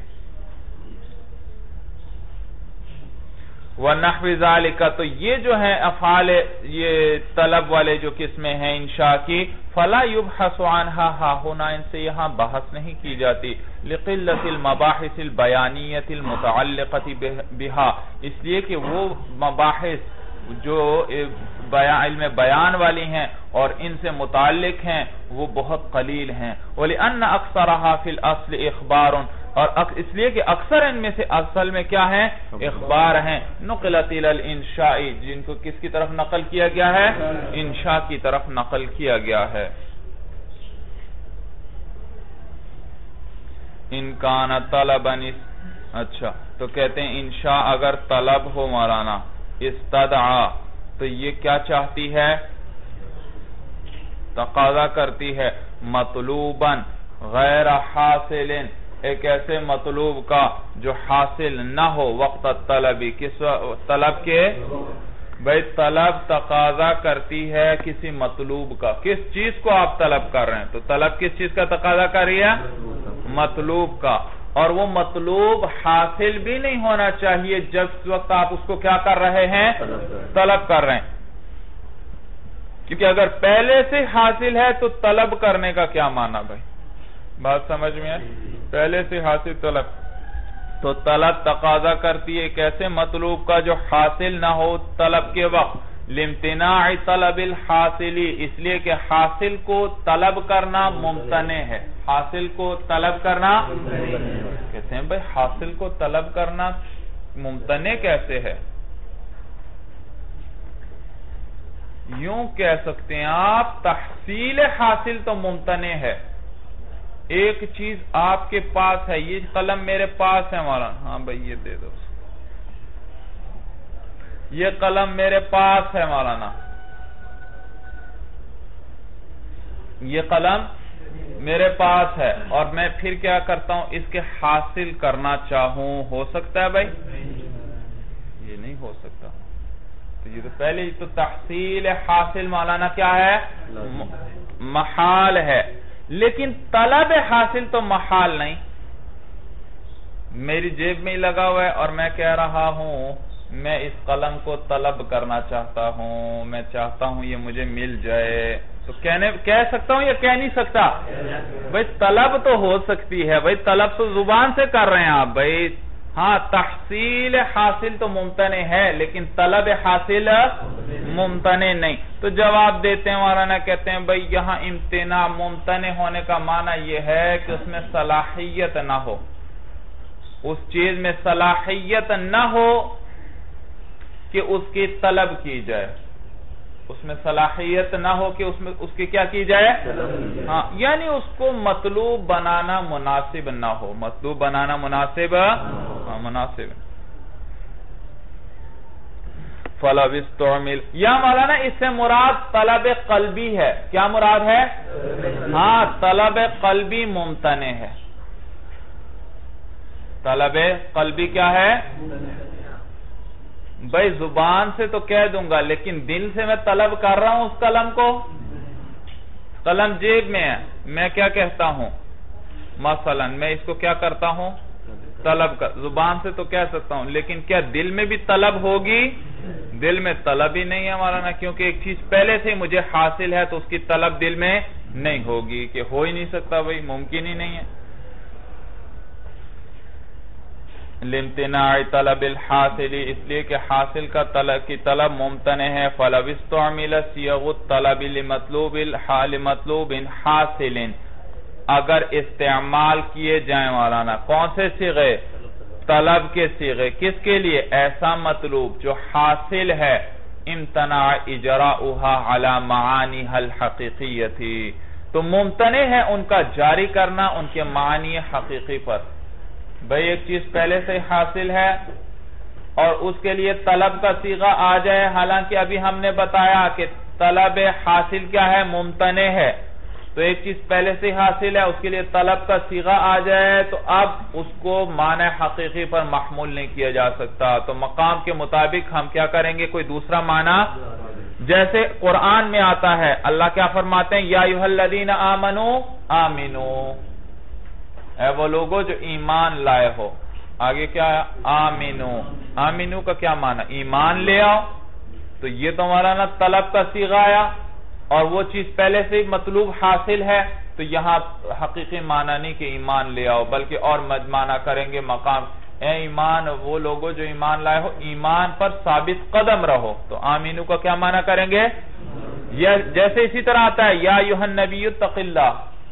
وَنَحْوِ ذَلِكَ، تو یہ جو ہے افعال یہ طلب والے جو قسمیں ہیں انشاء کی، فَلَا يُبْحَثُ عَنْهَا، ہا ہونا ان سے یہاں بحث نہیں کی جاتی، لِقِلَّةِ الْمَبَاحِثِ الْبَيَانِيَّةِ الْمُتَعَلِّقَةِ بِهَا، اس لیے کہ وہ مباحث جو علم بیان والی ہیں اور ان سے متعلق ہیں وہ بہت قلیل ہیں۔ وَلِأَنَّ أَكْثَرَهَا فِي الْأَصْلِ إِخْبَارٌ، اور اس لیے کہ اکثر ان میں سے اصل میں کیا ہیں؟ اخبار ہیں۔ نُقِلَتْ إِلَى الْإِنشَاءِ، جن کو کس کی طرف نقل کیا گیا ہے؟ انشاء کی طرف نقل کیا گیا ہے۔ ان کان طلبا، اچھا تو کہتے ہیں انشاء اگر طلب ہو مولانا، استدعا، تو یہ کیا چاہتی ہے؟ تقاضا کرتی ہے، مطلوباً غیر حاصل، ایک ایسے مطلوب کا جو حاصل نہ ہو وقت طلبی، کس طلب کے؟ بھئی طلب تقاضا کرتی ہے کسی مطلوب کا، کس چیز کو آپ طلب کر رہے ہیں؟ تو طلب کس چیز کا تقاضا کر رہی ہے؟ مطلوب کا، اور وہ مطلوب حاصل بھی نہیں ہونا چاہیے جب وقت آپ اس کو کیا کر رہے ہیں؟ طلب کر رہے ہیں، کیونکہ اگر پہلے سے حاصل ہے تو طلب کرنے کا کیا معنی بھائی؟ بات سمجھ میں ہے؟ پہلے سے حاصل طلب، تو طلب تقاضا کرتی ہے کیسے مطلوب کا جو حاصل نہ ہو طلب کے وقت، لامتناع طلب الحاصلی، اس لیے کہ حاصل کو طلب کرنا ممتنع ہے، حاصل کو طلب کرنا کہتے ہیں بھئی حاصل کو طلب کرنا ممتنع کیسے ہے؟ یوں کہہ سکتے ہیں آپ، تحصیل حاصل تو ممتنع ہے، ایک چیز آپ کے پاس ہے، یہ قلم میرے پاس ہے مولانا، ہاں بھئی یہ دے دو، یہ قلم میرے پاس ہے مولانا، یہ قلم میرے پاس ہے اور میں پھر کیا کرتا ہوں؟ اس کے حاصل کرنا چاہوں، ہو سکتا ہے بھائی؟ یہ نہیں ہو سکتا، تو یہ تو پہلے تو تحصیل حاصل مولانا کیا ہے؟ محال ہے، لیکن طلب حاصل تو محال نہیں، میری جیب میں ہی لگا ہوا ہے اور میں کہہ رہا ہوں میں اس قلم کو طلب کرنا چاہتا ہوں، میں چاہتا ہوں یہ مجھے مل جائے، تو کہنے کہہ سکتا ہوں یا کہہ نہیں سکتا؟ بھئی طلب تو ہو سکتی ہے، بھئی طلب تو زبان سے کر رہے ہیں آپ، بھئی ہاں تحصیل حاصل تو ممتنع ہے لیکن طلب حاصل ممتنع نہیں، تو جواب دیتے ہیں مولانا کہتے ہیں بھئی یہاں امتناع ممتنع ہونے کا معنی یہ ہے کہ اس میں صلاحیت نہ ہو، اس چیز میں صلاحیت نہ ہو کہ اس کی طلب کی جائے، اس میں صلاحیت نہ ہو کہ اس میں اس کی کیا کی جائے؟ ہاں یعنی اس کو مطلوب بنانا مناسب نہ ہو، مطلوب بنانا مناسب ہاں مناسب۔ فَلَوْ اسْتُعْمِلَ، یا مولانا اس سے مراد طلب قلبی ہے، کیا مراد ہے؟ ہاں طلب قلبی ممتنع ہے، طلب قلبی کیا ہے؟ بھئی زبان سے تو کہہ دوں گا لیکن دل سے میں طلب کر رہا ہوں اس قلم کو، قلم جیب میں ہے، میں کیا کہتا ہوں؟ مثلا میں اس کو کیا کرتا ہوں؟ طلب کر. زبان سے تو کہہ سکتا ہوں لیکن کیا دل میں بھی طلب ہوگی؟ دل میں طلب ہی نہیں ہے مولانا، کیونکہ ایک چیز پہلے سے مجھے حاصل ہے تو اس کی طلب دل میں نہیں ہوگی، کہ ہو ہی نہیں سکتا بھائی، ممکن ہی نہیں ہے. لامتناع طلب الحاصل، اس لیے کہ حاصل کا طلب کی طلب ممتنع ہے. فلو استعمل صیغ الطلب لمطلوب الحال مطلوب حاصل، اگر استعمال کیے جائیں مولانا کون سے صیغے؟ طلب کے صیغے. کس کے لیے؟ ایسا مطلوب جو حاصل ہے. امتناع اجراؤها على معانیها الحقیقیہ، تو ممتنع ہے ان کا جاری کرنا ان کے معنی حقیقی پر. بھئی ایک چیز پہلے سے حاصل ہے اور اس کے لیے طلب کا صیغہ آ جائے، حالانکہ ابھی ہم نے بتایا کہ طلب حاصل کیا ہے؟ ممتنع ہے. تو ایک چیز پہلے سے حاصل ہے، اس کے لیے طلب کا صیغہ آ جائے تو اب اس کو معنی حقیقی پر محمول نہیں کیا جا سکتا. تو مقام کے مطابق ہم کیا کریں گے؟ کوئی دوسرا معنی. جیسے قرآن میں آتا ہے، اللہ کیا فرماتے ہیں؟ یا ایھا الذین آمنوا آمنوا، اے وہ لوگوں جو ایمان لائے ہو. آگے کیا ہے؟ آمنو. آمنو کا کیا معنی؟ ایمان لے آؤ. تو یہ تو ہمارا نا طلب کا صیغہ آیا اور وہ چیز پہلے سے مطلوب حاصل ہے، تو یہاں حقیقی معنی نہیں کہ ایمان لے آؤ، بلکہ اور معنی کریں گے مقام اے ایمان وہ لوگوں جو ایمان لائے ہو ایمان پر ثابت قدم رہو. تو آمینو کا کیا معنی کریں گے؟ جیسے اسی طرح آتا ہے یا ایھا النبی اتق اللہ،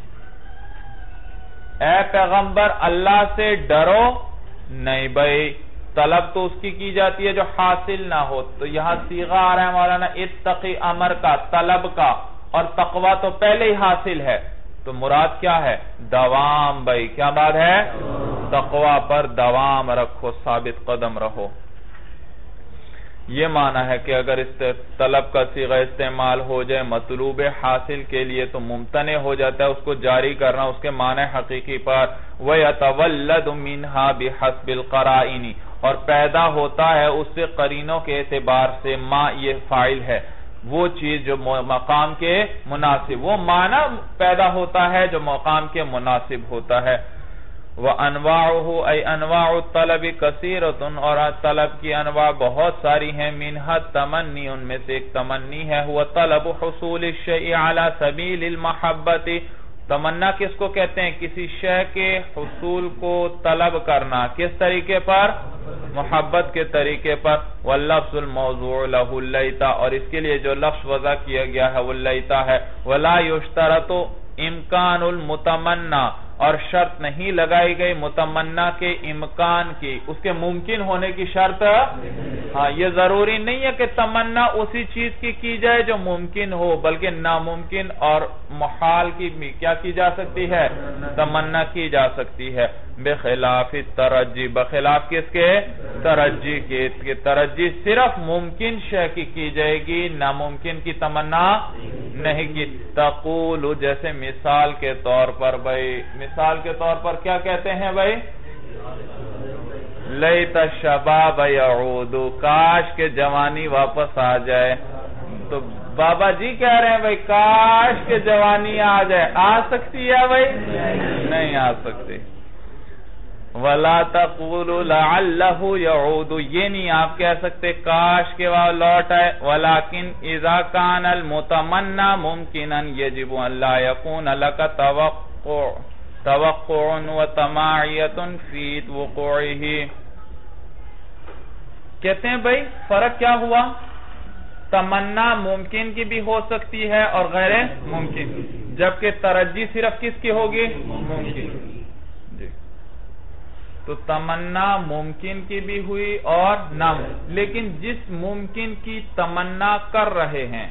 اے پیغمبر اللہ سے ڈرو. نہیں بھائی، طلب تو اس کی کی جاتی ہے جو حاصل نہ ہو. تو یہاں صیغہ آ رہا ہے مولانا اتقی امر کا، طلب کا، اور تقوی تو پہلے ہی حاصل ہے. تو مراد کیا ہے؟ دوام. بھائی کیا بات ہے؟ تقوی پر دوام رکھو، ثابت قدم رہو. یہ معنی ہے کہ اگر اس طلب کا صیغہ استعمال ہو جائے مطلوب حاصل کے لیے تو ممتنع ہو جاتا ہے اس کو جاری کرنا اس کے معنی حقیقی پر. وَيَتَوَلَّدُ مِنْهَا بِحَسْبِ الْقَرَائِنِ، اور پیدا ہوتا ہے اس سے قرینوں کے اعتبار سے. ما یہ فاعل ہے، وہ چیز جو مقام کے مناسب، وہ معنی پیدا ہوتا ہے جو مقام کے مناسب ہوتا ہے. وَأَنْوَاعُهُ أَيْ أَنْوَاعُ الطَّلَبِ كَثِيرَةٌ، اور طلب کی انواع بہت ساری ہیں. مِنْهَا التَّمَنِّ، ان میں سے ایک تمنی ہے. هُوَ طَلَبُ حُصُولِ الشَّيْءِ عَلَى سَبِيلِ الْمَحَبَّةِ، تمنا کس کو کہتے ہیں؟ کسی شے کے حصول کو طلب کرنا. کس طریقے پر؟ محبت کے طریقے پر. وَاللَّفْظُ الْمَوْضُوعُ لَهُ اللَّيْتَ، اور اس کے لیے جو لفظ وضع کیا گیا ہے وہ لیتا ہے. وَلَا يُشْتَرَطُ امکان المتمنا، اور شرط نہیں لگائی گئی متمنا کے امکان کی، اس کے ممکن ہونے کی شرط. ہاں یہ ضروری نہیں ہے کہ تمنا اسی چیز کی کی جائے جو ممکن ہو، بلکہ ناممکن اور محال کی بھی کیا کی جا سکتی ہے؟ تمنا کی جا سکتی ہے. بخلاف ترجی، بخلاف کس کے؟ ترجی کے. ترجی صرف ممکن شے کی کی جائے گی، ناممکن کی تمنا نہیں کی. تقول، جیسے مثال کے طور پر بھائی، مثال کے طور پر کیا کہتے ہیں بھائی؟ لیت الشباب یعود، کاش کے جوانی واپس آ جائے. تو بابا جی کہہ رہے ہیں بھائی کاش کے جوانی آ جائے. آ سکتی ہے بھائی؟ نہیں آ سکتی. وَلَا تَقُولُ لَعَلَّهُ يَعُودُ، یہ نہیں آپ کہہ سکتے کاش کے وہ لوٹ آئے. وَلَكِنْ إِذَا كَانَ الْمُتَمَنَّى مُمْكِنًا يَجِبُ أَنْ لَا يَكُونَ لَكَ تَوَقُّعٌ تَوَقُّعٌ وَتَمَاعِيَةٌ فِي وُقُوعِهِ. کہتے ہیں بھائی فرق کیا ہوا؟ تمنا ممکن کی بھی ہو سکتی ہے اور غیر ممکن، جبکہ ترجی صرف کس کی ہوگی؟ ممکن. تو تمنا ممکن کی بھی ہوئی اور ناممکن. لیکن جس ممکن کی تمنا کر رہے ہیں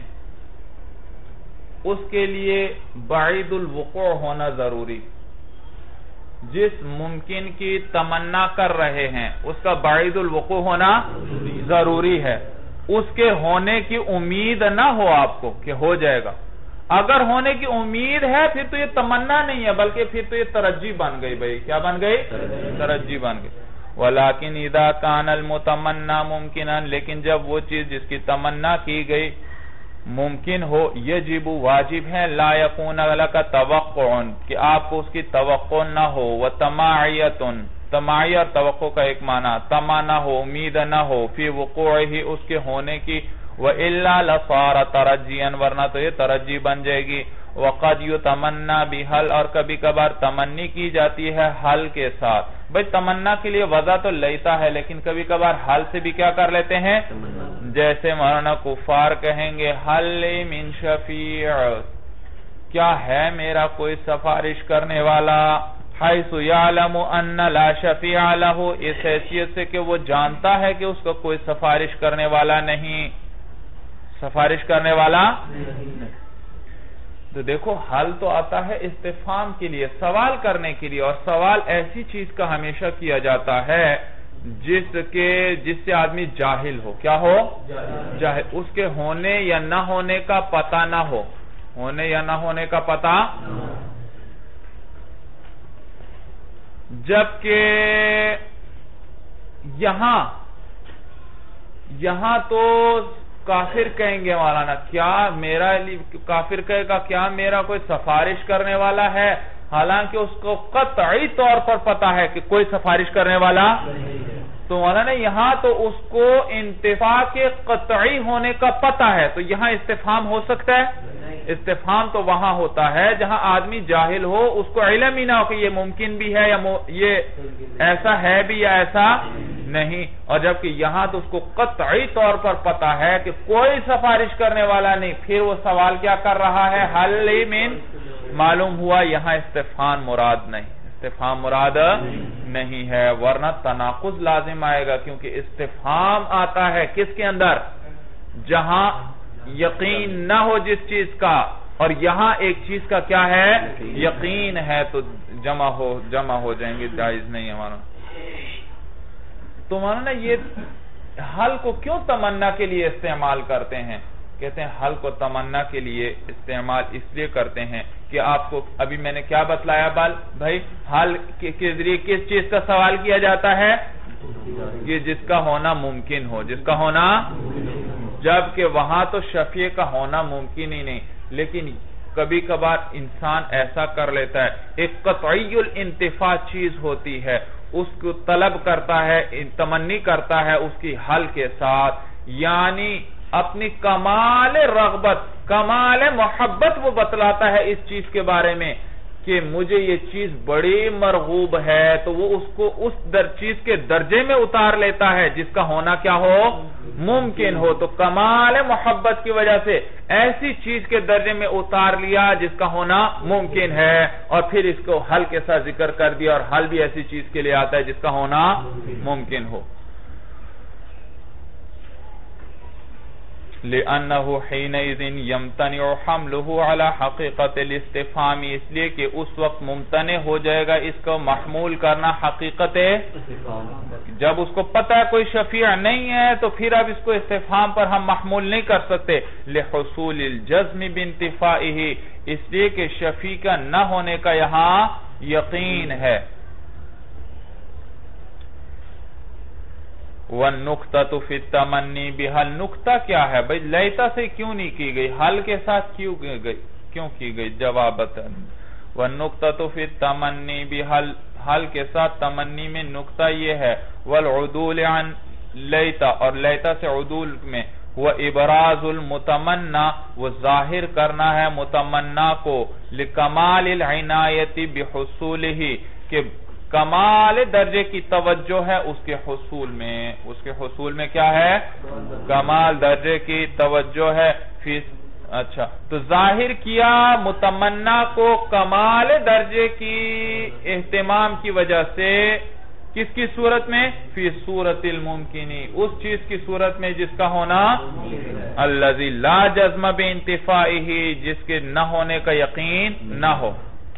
اس کے لیے بعید الوقوع ہونا ضروری. جس ممکن کی تمنا کر رہے ہیں اس کا بعید الوقوع ہونا ضروری ہے. اس کے ہونے کی امید نہ ہو آپ کو کہ ہو جائے گا. اگر ہونے کی امید ہے پھر تو یہ تمنا نہیں ہے بلکہ پھر تو یہ ترجی بن گئی. بھائی کیا بن گئی؟ ترجی بن گئی. وَلَكِنْ إِذَا كَانَ الْمُتَمَنَّى مُمْكِنًا، لیکن جب وہ چیز جس کی تمنا کی گئی ممکن ہو، یجب واجب ہے، لا یکون لک توقع کہ آپ کو اس کی توقع نہ ہو، وطماعیت تماعی اور توقع کا ایک معنی، تما نہ ہو، امید نہ ہو، فی وقوعہ اس کے ہونے کی، وَإِلَّا لَصَارَ تَرَجِّيًا ورنہ تو یہ ترجی بن جائے گی، وَقَدْ يُتَمَنَّا بِحَل اور کبھی کبھار تمنی کی جاتی ہے حل کے ساتھ. بھئی تمنا کے لیے وضع تو لیتا ہے لیکن کبھی کبھار حل سے بھی کیا کر لیتے ہیں، جیسے مولانا کفار کہیں گے حل لی من شفیع، کیا ہے میرا کوئی سفارش کرنے والا، حیث یعلم ان لا شفیع لہ، اس حیثیت سے کہ وہ جانتا ہے کہ اس کا کوئی سفارش کرنے والا نہیں، سفارش کرنے والا نہیں. تو دیکھو حل تو آتا ہے استفہام کے لیے، سوال کرنے کے لیے، اور سوال ایسی چیز کا ہمیشہ کیا جاتا ہے جس کے جس سے آدمی جاہل ہو، کیا ہو جاہل، اس کے ہونے یا نہ ہونے کا پتہ نہ ہو، ہونے یا نہ ہونے کا پتہ. جبکہ یہاں یہاں تو کافر کہیں گے مولانا کیا میرا، کافر کہے گا کیا میرا کوئی سفارش کرنے والا ہے، حالانکہ اس کو قطعی طور پر پتا ہے کہ کوئی سفارش کرنے والا. تو مولانا یہاں تو اس کو انتفاع کے قطعی ہونے کا پتا ہے، تو یہاں استفہام ہو سکتا ہے؟ استفہام تو وہاں ہوتا ہے جہاں آدمی جاہل ہو، اس کو علم ہی نہ ہو کہ یہ ممکن بھی ہے یا یہ ایسا ہے بھی یا ایسا نہیں، اور جبکہ یہاں تو اس کو قطعی طور پر پتا ہے کہ کوئی سفارش کرنے والا نہیں، پھر وہ سوال کیا کر رہا ہے، حل من، معلوم ہوا یہاں استفہام مراد نہیں، استفہام مراد نہیں ہے، ورنہ تناقض لازم آئے گا، کیونکہ استفہام آتا ہے کس کے اندر، جہاں یقین نہ ہو جس چیز کا، اور یہاں ایک چیز کا کیا ہے، یقین ہے، تو جمع ہو جمع ہو جائیں گے، جائز نہیں ہے ہمارا. تو مولانا یہ حل کو کیوں تمنا کے لیے استعمال کرتے ہیں؟ کہتے ہیں حل کو تمنا کے لیے استعمال اس لیے کرتے ہیں کہ آپ کو ابھی میں نے کیا بتلایا بال بھائی، حل کے ذریعے کس چیز کا سوال کیا جاتا ہے، یہ جس کا ہونا ممکن ہو، جس کا ہونا، جبکہ وہاں تو شفیع کا ہونا ممکن ہی نہیں، لیکن کبھی کبھار انسان ایسا کر لیتا ہے، ایک قطعی الانتفاع چیز ہوتی ہے، اس کو طلب کرتا ہے، تمنی کرتا ہے اس کی حل کے ساتھ، یعنی اپنی کمال رغبت، کمال محبت وہ بتلاتا ہے اس چیز کے بارے میں کہ مجھے یہ چیز بڑی مرغوب ہے، تو وہ اس کو اس در چیز کے درجے میں اتار لیتا ہے جس کا ہونا کیا ہو، ممکن ہو. تو کمال محبت کی وجہ سے ایسی چیز کے درجے میں اتار لیا جس کا ہونا ممکن ہے، اور پھر اس کو حل کے ساتھ ذکر کر دیا، اور حل بھی ایسی چیز کے لیے آتا ہے جس کا ہونا ممکن ہو. لِأَنَّهُ حِينَئِذٍ يَمْتَنِعُ حَمْلُهُ عَلَى حَقِيقَةِ الْإِسْتِفْهَامِ، اس لیے کہ اس وقت ممتنع ہو جائے گا اس کو محمول کرنا حقیقت، جب اس کو پتہ ہے کوئی شفیع نہیں ہے تو پھر اب اس کو استفہام پر ہم محمول نہیں کر سکتے. لِحُصُولِ الْجَزْمِ بِانْتِفَائِهِ، اس لیے کہ شفیع کا نہ ہونے کا یہاں یقین ہے. وَالنُّقْتَةُ فِي التَّمَنِّي بِحَل، نقطہ کیا ہے بھئی، لیتا سے کیوں نہیں کی گئی، حل کے ساتھ کیوں گئی کیوں کی گئی جواب بتا. وَالنُّقْتَةُ فِي التَّمَنِّي بِحَل، حل کے ساتھ تمنی میں نقطہ یہ ہے. وَالْعُدُولِ عَنْ لیتا، اور لیتا سے عدول میں، وَإِبْرَازُ الْمُتَمَنَّى، وہ ظاہر کرنا ہے متمنا کو، لِكَمَالِ الْعِنَایَةِ بِحُصُولِهِ، کہ کمال درجے کی توجہ ہے اس کے حصول میں، اس کے حصول میں کیا ہے، کمال درجے کی توجہ ہے. فی اچھا تو ظاہر کیا متمنا کو کمال درجے کی اہتمام کی وجہ سے، کس کی صورت میں، فی صورت الممکنی، اس چیز کی صورت میں جس کا ہونا، الذی لا جزم بانتفائہ، جس کے نہ ہونے کا یقین نہ ہو.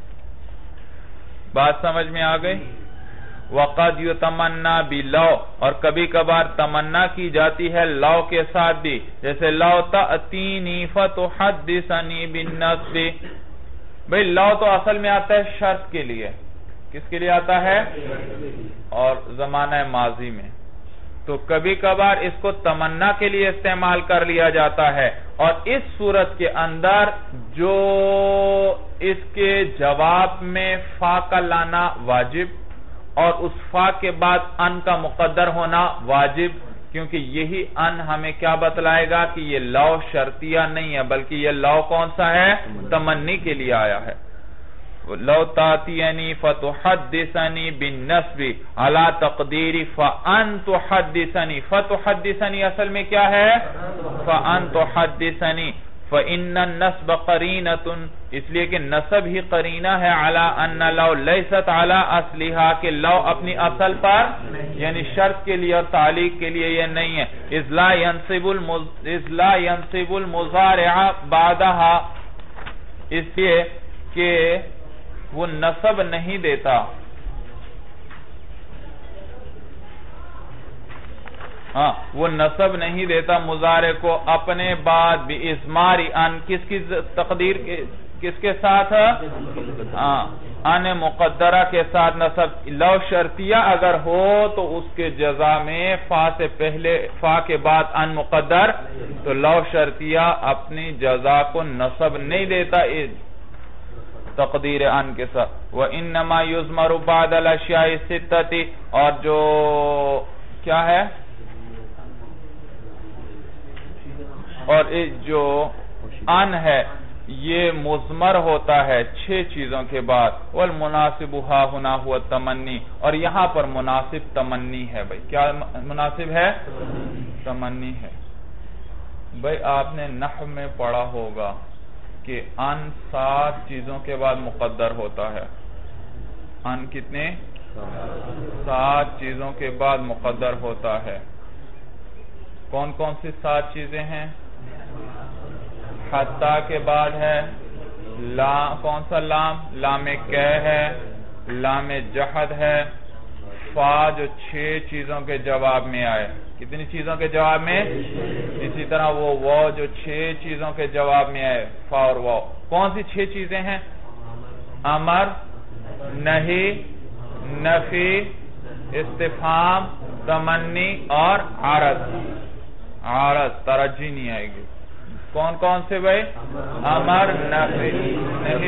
بات سمجھ میں آ گئی. وَقَدْ يُتَمَنَّا بِلَوْ، اور کبھی کبھار تمنا کی جاتی ہے لو کے ساتھ بھی، جیسے لَوْ تَأْتِینِی فَتُحَدِّثَنِی بِالنَّصْبِ. بھئی لو تو اصل میں آتا ہے شرط کے لیے، کس کے لیے آتا ہے، اور زمانہ ماضی میں. تو کبھی کبھار اس کو تمنا کے لیے استعمال کر لیا جاتا ہے، اور اس صورت کے اندر جو اس کے جواب میں فا کا لانا واجب اور اس فا کے بعد ان کا مقدر ہونا واجب، کیونکہ یہی ان ہمیں کیا بتلائے گا کہ یہ لو شرطیہ نہیں ہے بلکہ یہ لو کون سا ہے؟ تمنی کے لیے آیا ہے۔ لو تاتینی فتحدثنی بالنصب علی تقدیر فان تحدثنی، فتحدثنی اصل میں کیا ہے؟ فان تحدثنی، فان النصب قرینۃ، اس لیے کہ نصب ہی قرینہ ہے، علی ان لو لیست علی اصلہا، کہ لو اپنی اصل پر یعنی شرط کے لیے اور تعلیق کے لیے یہ نہیں ہے، اذ لا ينصب المز... اذ لا ينصب المضارع بعدها، اس لیے کہ وہ نصب نہیں دیتا، ہاں وہ نصب نہیں دیتا مضارع کو اپنے بعد بھی اضمار ان، کس کی تقدیر کس کے ساتھ؟ ہاں ان مقدرہ کے ساتھ نصب۔ لو شرطیہ اگر ہو تو اس کے جزا میں فا سے پہلے فا کے بعد ان مقدر، تو لو شرطیہ اپنی جزا کو نصب نہیں دیتا تقدیر ان کے ساتھ۔ وَإِنَّمَا يُزْمَرُ بَعْدَ الْأَشْيَاءِ السِّتَّةِ، اور جو کیا ہے، اور جو ان ہے یہ مضمر ہوتا ہے چھ چیزوں کے بعد، وَالْمُنَاسِبُ هَا هُنَا هُوَ التَّمَنِّي، اور یہاں پر مناسب تمنی ہے۔ بھئی کیا مناسب ہے؟ تمنی ہے۔ بھئی آپ نے نحو میں پڑھا ہوگا کہ ان سات چیزوں کے بعد مقدر ہوتا ہے۔ ان کتنے؟ سات چیزوں کے بعد مقدر ہوتا ہے۔ کون کون سی سات چیزیں ہیں؟ حتی کے بعد ہے لام، کون سا لام؟ لام کہ ہے، لام جحد ہے، فا جو چھ چیزوں کے جواب میں آئے، کتنی چیزوں کے جواب میں؟ اسی طرح وہ واو جو چھ چیزوں کے جواب میں آئے، فا اور واو۔ کون سی چھ چیزیں ہیں؟ امر، نہی، نفی، استفہام، تمنی اور عرض۔ عرض ترجی نہیں آئے گی۔ کون کون سے بھائی؟ امر، نفی، نہی،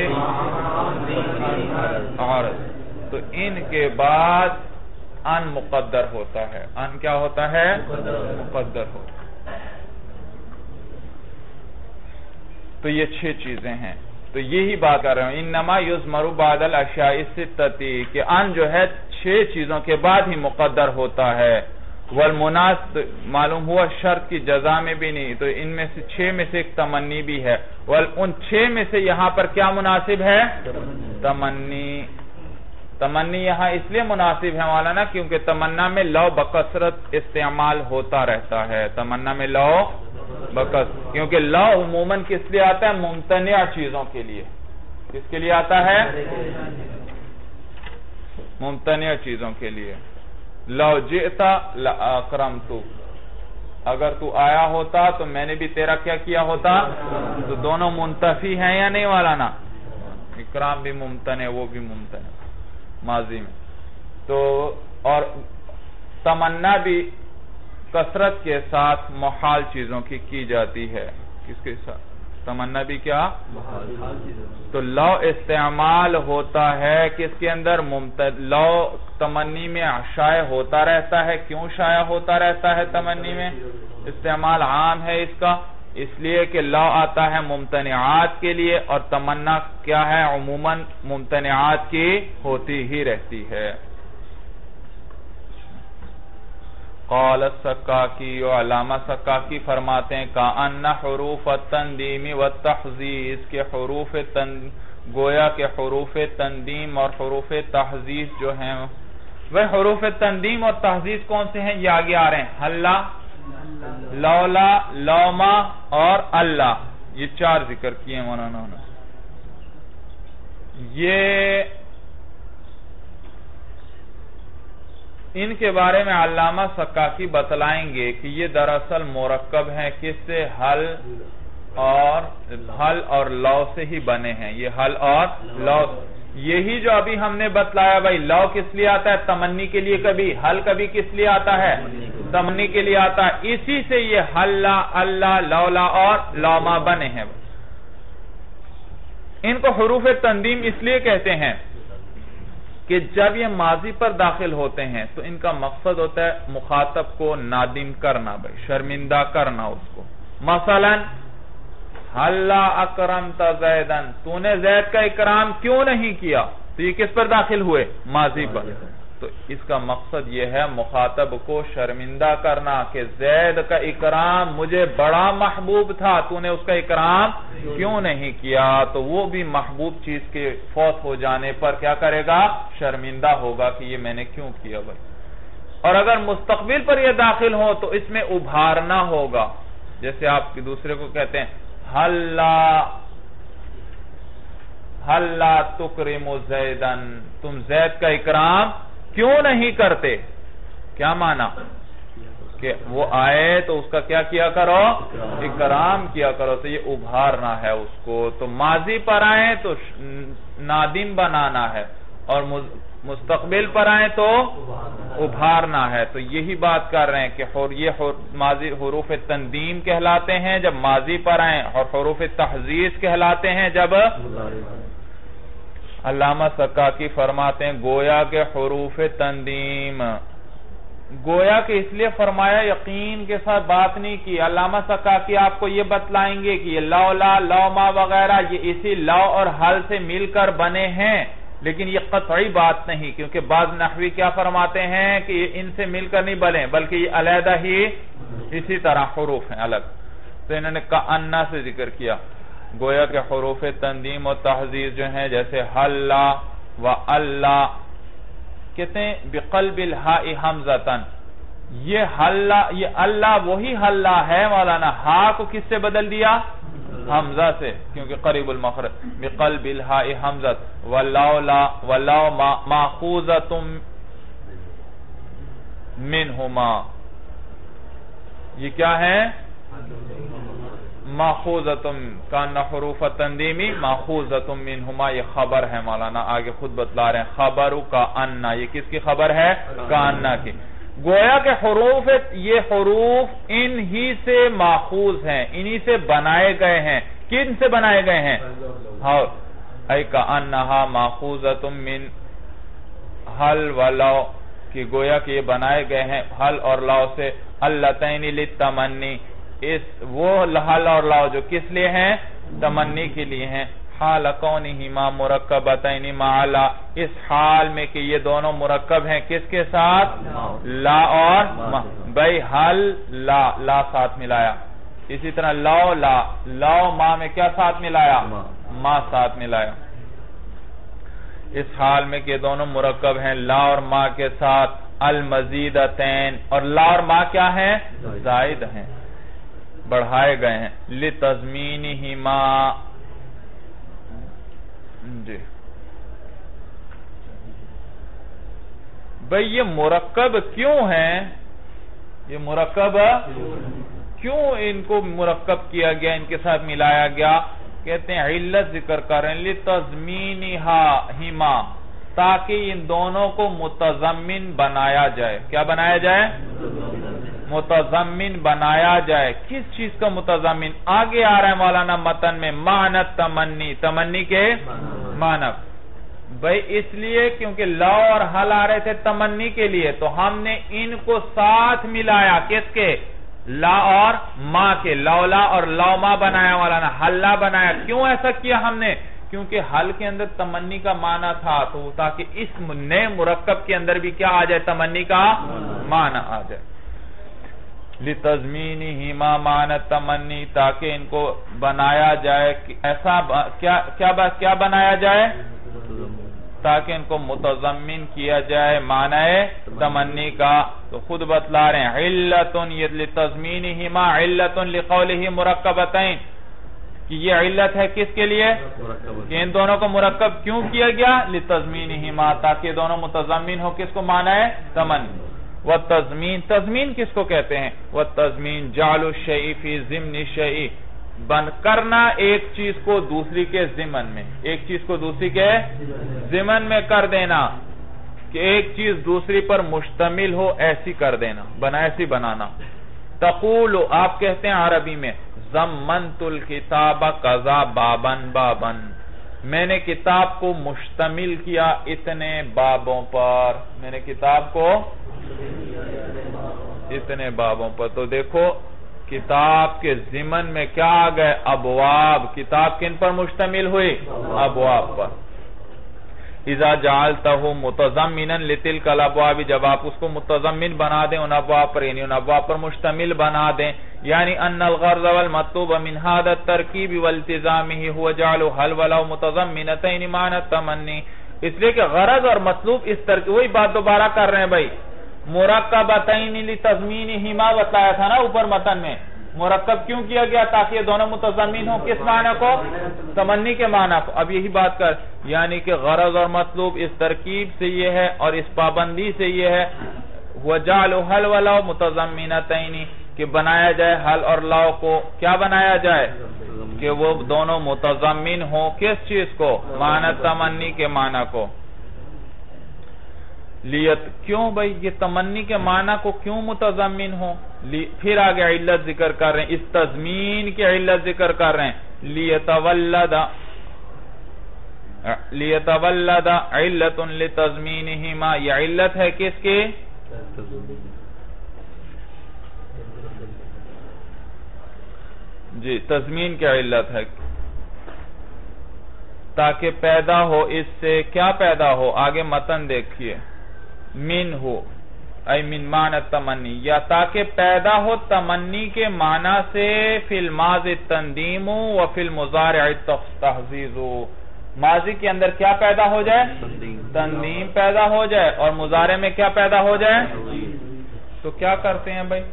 عرض۔ تو ان کے بعد ان مقدر ہوتا ہے۔ ان کیا ہوتا ہے؟ مقدر ہوتا ہے۔ تو یہ چھ چیزیں ہیں، تو یہی بات کر رہے ہوں، انما یضمر بعد الاشیاء الستۃ، کہ ان جو ہے چھ چیزوں کے بعد ہی مقدر ہوتا ہے۔ والمناسب معلوم ہوا شرط کی جزا میں بھی نہیں، تو ان میں سے چھ میں سے ایک تمنی بھی ہے، ان چھ میں سے یہاں پر کیا مناسب ہے؟ تمنی۔ تمنی یہاں اس لیے مناسب ہے مولانا کیونکہ تمنا میں لو بکثرت استعمال ہوتا رہتا ہے۔ تمنا میں لو بکثرت، کیونکہ لو عموماً کس لیے آتا ہے؟ ممتنع چیزوں کے لیے۔ کس کے لیے آتا ہے؟ ممتنع چیزوں کے لیے۔ لو جئتا لأکرمت، اگر تو آیا ہوتا تو میں نے بھی تیرا کیا کیا ہوتا؟ تو دونوں منتفی ہیں یا نہیں مولانا؟ اکرام بھی ممتنع، وہ بھی ممتنع ماضی میں۔ تو اور تمنا بھی کثرت کے ساتھ محال چیزوں کی کی جاتی ہے۔ کس کے ساتھ؟ تمنا بھی کیا؟ تو لو استعمال ہوتا ہے کس کے اندر؟ لو تمنی میں شائع ہوتا رہتا ہے۔ کیوں شائع ہوتا رہتا ہے تمنی میں؟ استعمال عام ہے اس کا، اس لیے کہ لو آتا ہے ممتنعات کے لیے، اور تمنا کیا ہے؟ عموماً ممتنعات کی ہوتی ہی رہتی ہے۔ قال السکاکی، علامہ سکاکی فرماتے ہیں کأن حروف التندیم والتحزیز، کے حروف تند گویا کے حروف تندیم اور حروف تحزیز جو ہیں، وہ حروف تندیم اور تحزیز کون سے ہیں؟ یہ آگے آ رہے ہیں، حلا، لولا، لوما اور اللہ، یہ چار ذکر کیے مولانا نے۔ یہ ان کے بارے میں علامہ سکاکی بتلائیں گے کہ یہ دراصل مرکب ہیں، کس سے؟ حل اور حل اور لو سے ہی بنے ہیں۔ یہ حل اور لو، یہی جو ابھی ہم نے بتلایا بھائی، لو کس لیے آتا ہے؟ تمنی کے لیے کبھی، حل کبھی کس لیے آتا ہے؟ تمنی کے لیے آتا ہے، اسی سے یہ حلا، اللہ، لولا اور لوما بنے ہیں۔ ان کو حروف تندیم اس لیے کہتے ہیں کہ جب یہ ماضی پر داخل ہوتے ہیں تو ان کا مقصد ہوتا ہے مخاطب کو نادم کرنا، بھائی شرمندہ کرنا اس کو۔ مثلا حلا اکرمت زیدن، تو نے زید کا اکرام کیوں نہیں کیا؟ تو یہ کس پر داخل ہوئے؟ ماضی پر۔ تو اس کا مقصد یہ ہے مخاطب کو شرمندہ کرنا کہ زید کا اکرام مجھے بڑا محبوب تھا، تو نے اس کا اکرام کیوں نہیں کیا؟ تو وہ بھی محبوب چیز کے فوت ہو جانے پر کیا کرے گا؟ شرمندہ ہوگا کہ یہ میں نے کیوں کیا بھائی۔ اور اگر مستقبل پر یہ داخل ہو تو اس میں ابھارنا ہوگا، جیسے آپ دوسرے کو کہتے ہیں حلا حلا تکرم زیدن، تم زید کا اکرام کیوں نہیں کرتے؟ کیا معنی؟ کہ وہ آئے تو اس کا کیا کیا کرو؟ اکرام کیا کرو۔ تو یہ ابھارنا ہے اس کو۔ تو ماضی پر آئے تو نادم بنانا ہے، اور مستقبل پر آئے تو ابھارنا ہے۔ تو یہی بات کر رہے ہیں کہ یہ ماضی حروف تندیم کہلاتے ہیں جب ماضی پر آئیں، اور حروف تحزیز کہلاتے ہیں جب۔ علامہ سکاکی فرماتے ہیں گویا کے حروف تندیم، گویا کہ اس لیے فرمایا یقین کے ساتھ بات نہیں کی۔ علامہ سکاکی آپ کو یہ بتلائیں گے کہ یہ لولا، لوما وغیرہ یہ اسی لو اور حل سے مل کر بنے ہیں، لیکن یہ قطعی بات نہیں، کیونکہ بعض نحوی کیا فرماتے ہیں کہ یہ ان سے مل کر نہیں بنے بلکہ یہ علیحدہ ہی اسی طرح حروف ہیں الگ۔ تو انہوں نے کأنہ سے ذکر کیا، گویا کہ حروف تندیم و تحزیز جو ہیں جیسے حلا و اللہ، کہتے ہیں بقلب الہاء حمزتن، یہ حلا، یہ اللہ وہی حلا ہے مولانا، ہا کو کس سے بدل دیا؟ حمزہ سے، کیونکہ قریب المخرج۔ بقلب الہاء حمزت ولولا ولو ماخوذۃ منہما، یہ کیا ہے؟ ماخوذۃ، کان حروف تندیمی ماخوذۃ منہما، یہ خبر ہے مولانا، آگے خود بتلا رہے ہیں خبر کا انا، یہ کس کی خبر ہے؟ کانا کی۔ گویا کہ حروف، یہ حروف ان ہی سے ماخوذ ہیں، انہی سے بنائے گئے ہیں۔ کن سے بنائے گئے ہیں؟ اے کانہا ماخوذۃ من حل و لو، کہ گویا کہ یہ بنائے گئے ہیں حل اور لو سے، اللتین للتمنی، اس وہ حل اور لو جو کس لیے ہیں؟ تمنی کے لیے ہیں۔ حال کونہما مرکبتین مع لا، اس حال میں کہ یہ دونوں مرکب ہیں کس کے ساتھ؟ لا اور ما، بھئی حل لا، لا ساتھ ملایا، اسی طرح لو لا، لو ما میں کیا ساتھ ملایا؟ ما ساتھ ملایا۔ اس حال میں کہ دونوں مرکب ہیں لا اور ما کے ساتھ، المزیدتین، اور لا اور ما کیا ہیں؟ زائد ہیں، بڑھائے گئے ہیں۔ لِتَزْمِينِهِمَا، جی بھئی یہ مرکب کیوں ہیں؟ یہ مرکب کیوں ان کو مرکب کیا گیا، ان کے ساتھ ملایا گیا؟ کہتے ہیں علت ذکر کر رہے ہیں لِتَزْمِينِهِمَا، تاکہ ان دونوں کو متضمن بنایا جائے۔ کیا بنایا جائے؟ متضمن بنایا جائے۔ کس چیز کا متضمن؟ آگے آ رہا ہے مولانا متن میں، معنی تمنی، تمنی کے معنی۔ بھئی اس لیے کیونکہ لو اور حل آ رہے تھے تمنی کے لیے، تو ہم نے ان کو ساتھ ملایا، کس کے؟ لا اور ما کے، لولا اور لوما بنایا مولانا، حلا بنایا۔ کیوں ایسا کیا ہم نے؟ کیونکہ حل کے اندر تمنی کا معنی تھا، تو تاکہ اس نئے مرکب کے اندر بھی کیا آ جائے؟ تمنی کا معنی آ جائے۔ لِتَزْمِينِهِمَا معنی تمنی، تاکہ ان کو بنایا جائے، ایسا کیا بنایا جائے؟ تاکہ ان کو متضمن کیا جائے معنی تمنی کا۔ تو خود بتلا رہے ہیں علتن، یہ لِتَزْمِينِهِمَا علتن لِقَوْلِهِ مُرَکَّبَتَئِن، کہ یہ علت ہے کس کے لیے؟ کہ ان دونوں کو مرکب کیوں کیا گیا؟ لِتَزْمِينِهِمَا، تاکہ دونوں متضمن ہو کس کو؟ معنی تمنی۔ وَالتَّزْمِین، تضمین کس کو کہتے ہیں؟ وَالتَّزْمِین جَعْلُ الشَّيْءِ فِي ضِمْنِ الشَّيْءِ، بن کرنا ایک چیز کو دوسری کے ضمن میں، ایک چیز کو دوسری کے ضمن میں کر دینا۔ کہ ایک چیز دوسری پر مشتمل ہو ایسی کر دینا، بنا ایسی بنانا. تقول آپ کہتے ہیں عربی میں ضمنت الکتاب قضا بابن بابن، میں نے کتاب کو مشتمل کیا اتنے بابوں پر، میں نے کتاب کو اتنے بابوں پر. تو دیکھو کتاب کے ضمن میں کیا آ گئے؟ ابواب. کتاب کن پر مشتمل ہوئی؟ ابواب پر. اذا جعلتہ متضمنا لتلک الابواب، جب آپ اس کو متضمن بنا دیں ان ابواب پر، یعنی ان ابواب پر مشتمل بنا دیں. یعنی ان الغرض والمطلوب من هذا الترکیب والتزامه هو جعل حل ولو متضمنتین معنی التمنی. اس لیے کہ غرض اور مطلوب اس ترکیب، وہی بات دوبارہ کر رہے ہیں بھائی، مرکبتین لتضمینہما بتایا تھا نا اوپر متن میں. مرکب کیوں کیا گیا؟ تاکہ یہ دونوں متضمن ہوں کس معنی کو؟ تمنی کے معنی کو. اب یہی بات کر، یعنی کہ غرض اور مطلوب اس ترکیب سے یہ ہے اور اس پابندی سے یہ ہے وَجَعْلُ حَلْ وَلَوْ مُتَضَمِّنَتَيْنِ، کہ بنایا جائے حل اور لو کو کیا بنایا جائے؟ کہ وہ دونوں متضمن ہوں کس چیز کو؟ معنی تمنی کے معنی کو. لیت کیوں بھئی یہ تمنی کے معنی کو کیوں متضمن ہو؟ پھر آگے علت ذکر کر رہے ہیں، اس تضمین کی علت ذکر کر رہے ہیں. لیتولد لیتولد علت لتضمینہما، یہ علت ہے کس کی؟ جی تضمین کی علت ہے، تاکہ پیدا ہو اس سے کیا پیدا ہو؟ آگے متن دیکھیے، من ہو ای من معنی تمنی، یا تاکہ پیدا ہو تمنی کے معنی سے فی الماضی تندیم و فی المضارع تحزیز. ماضی کے اندر کیا پیدا ہو جائے؟ تندیم پیدا ہو جائے، اور مضارع میں کیا پیدا ہو جائے؟ تو کیا کرتے ہیں بھائی؟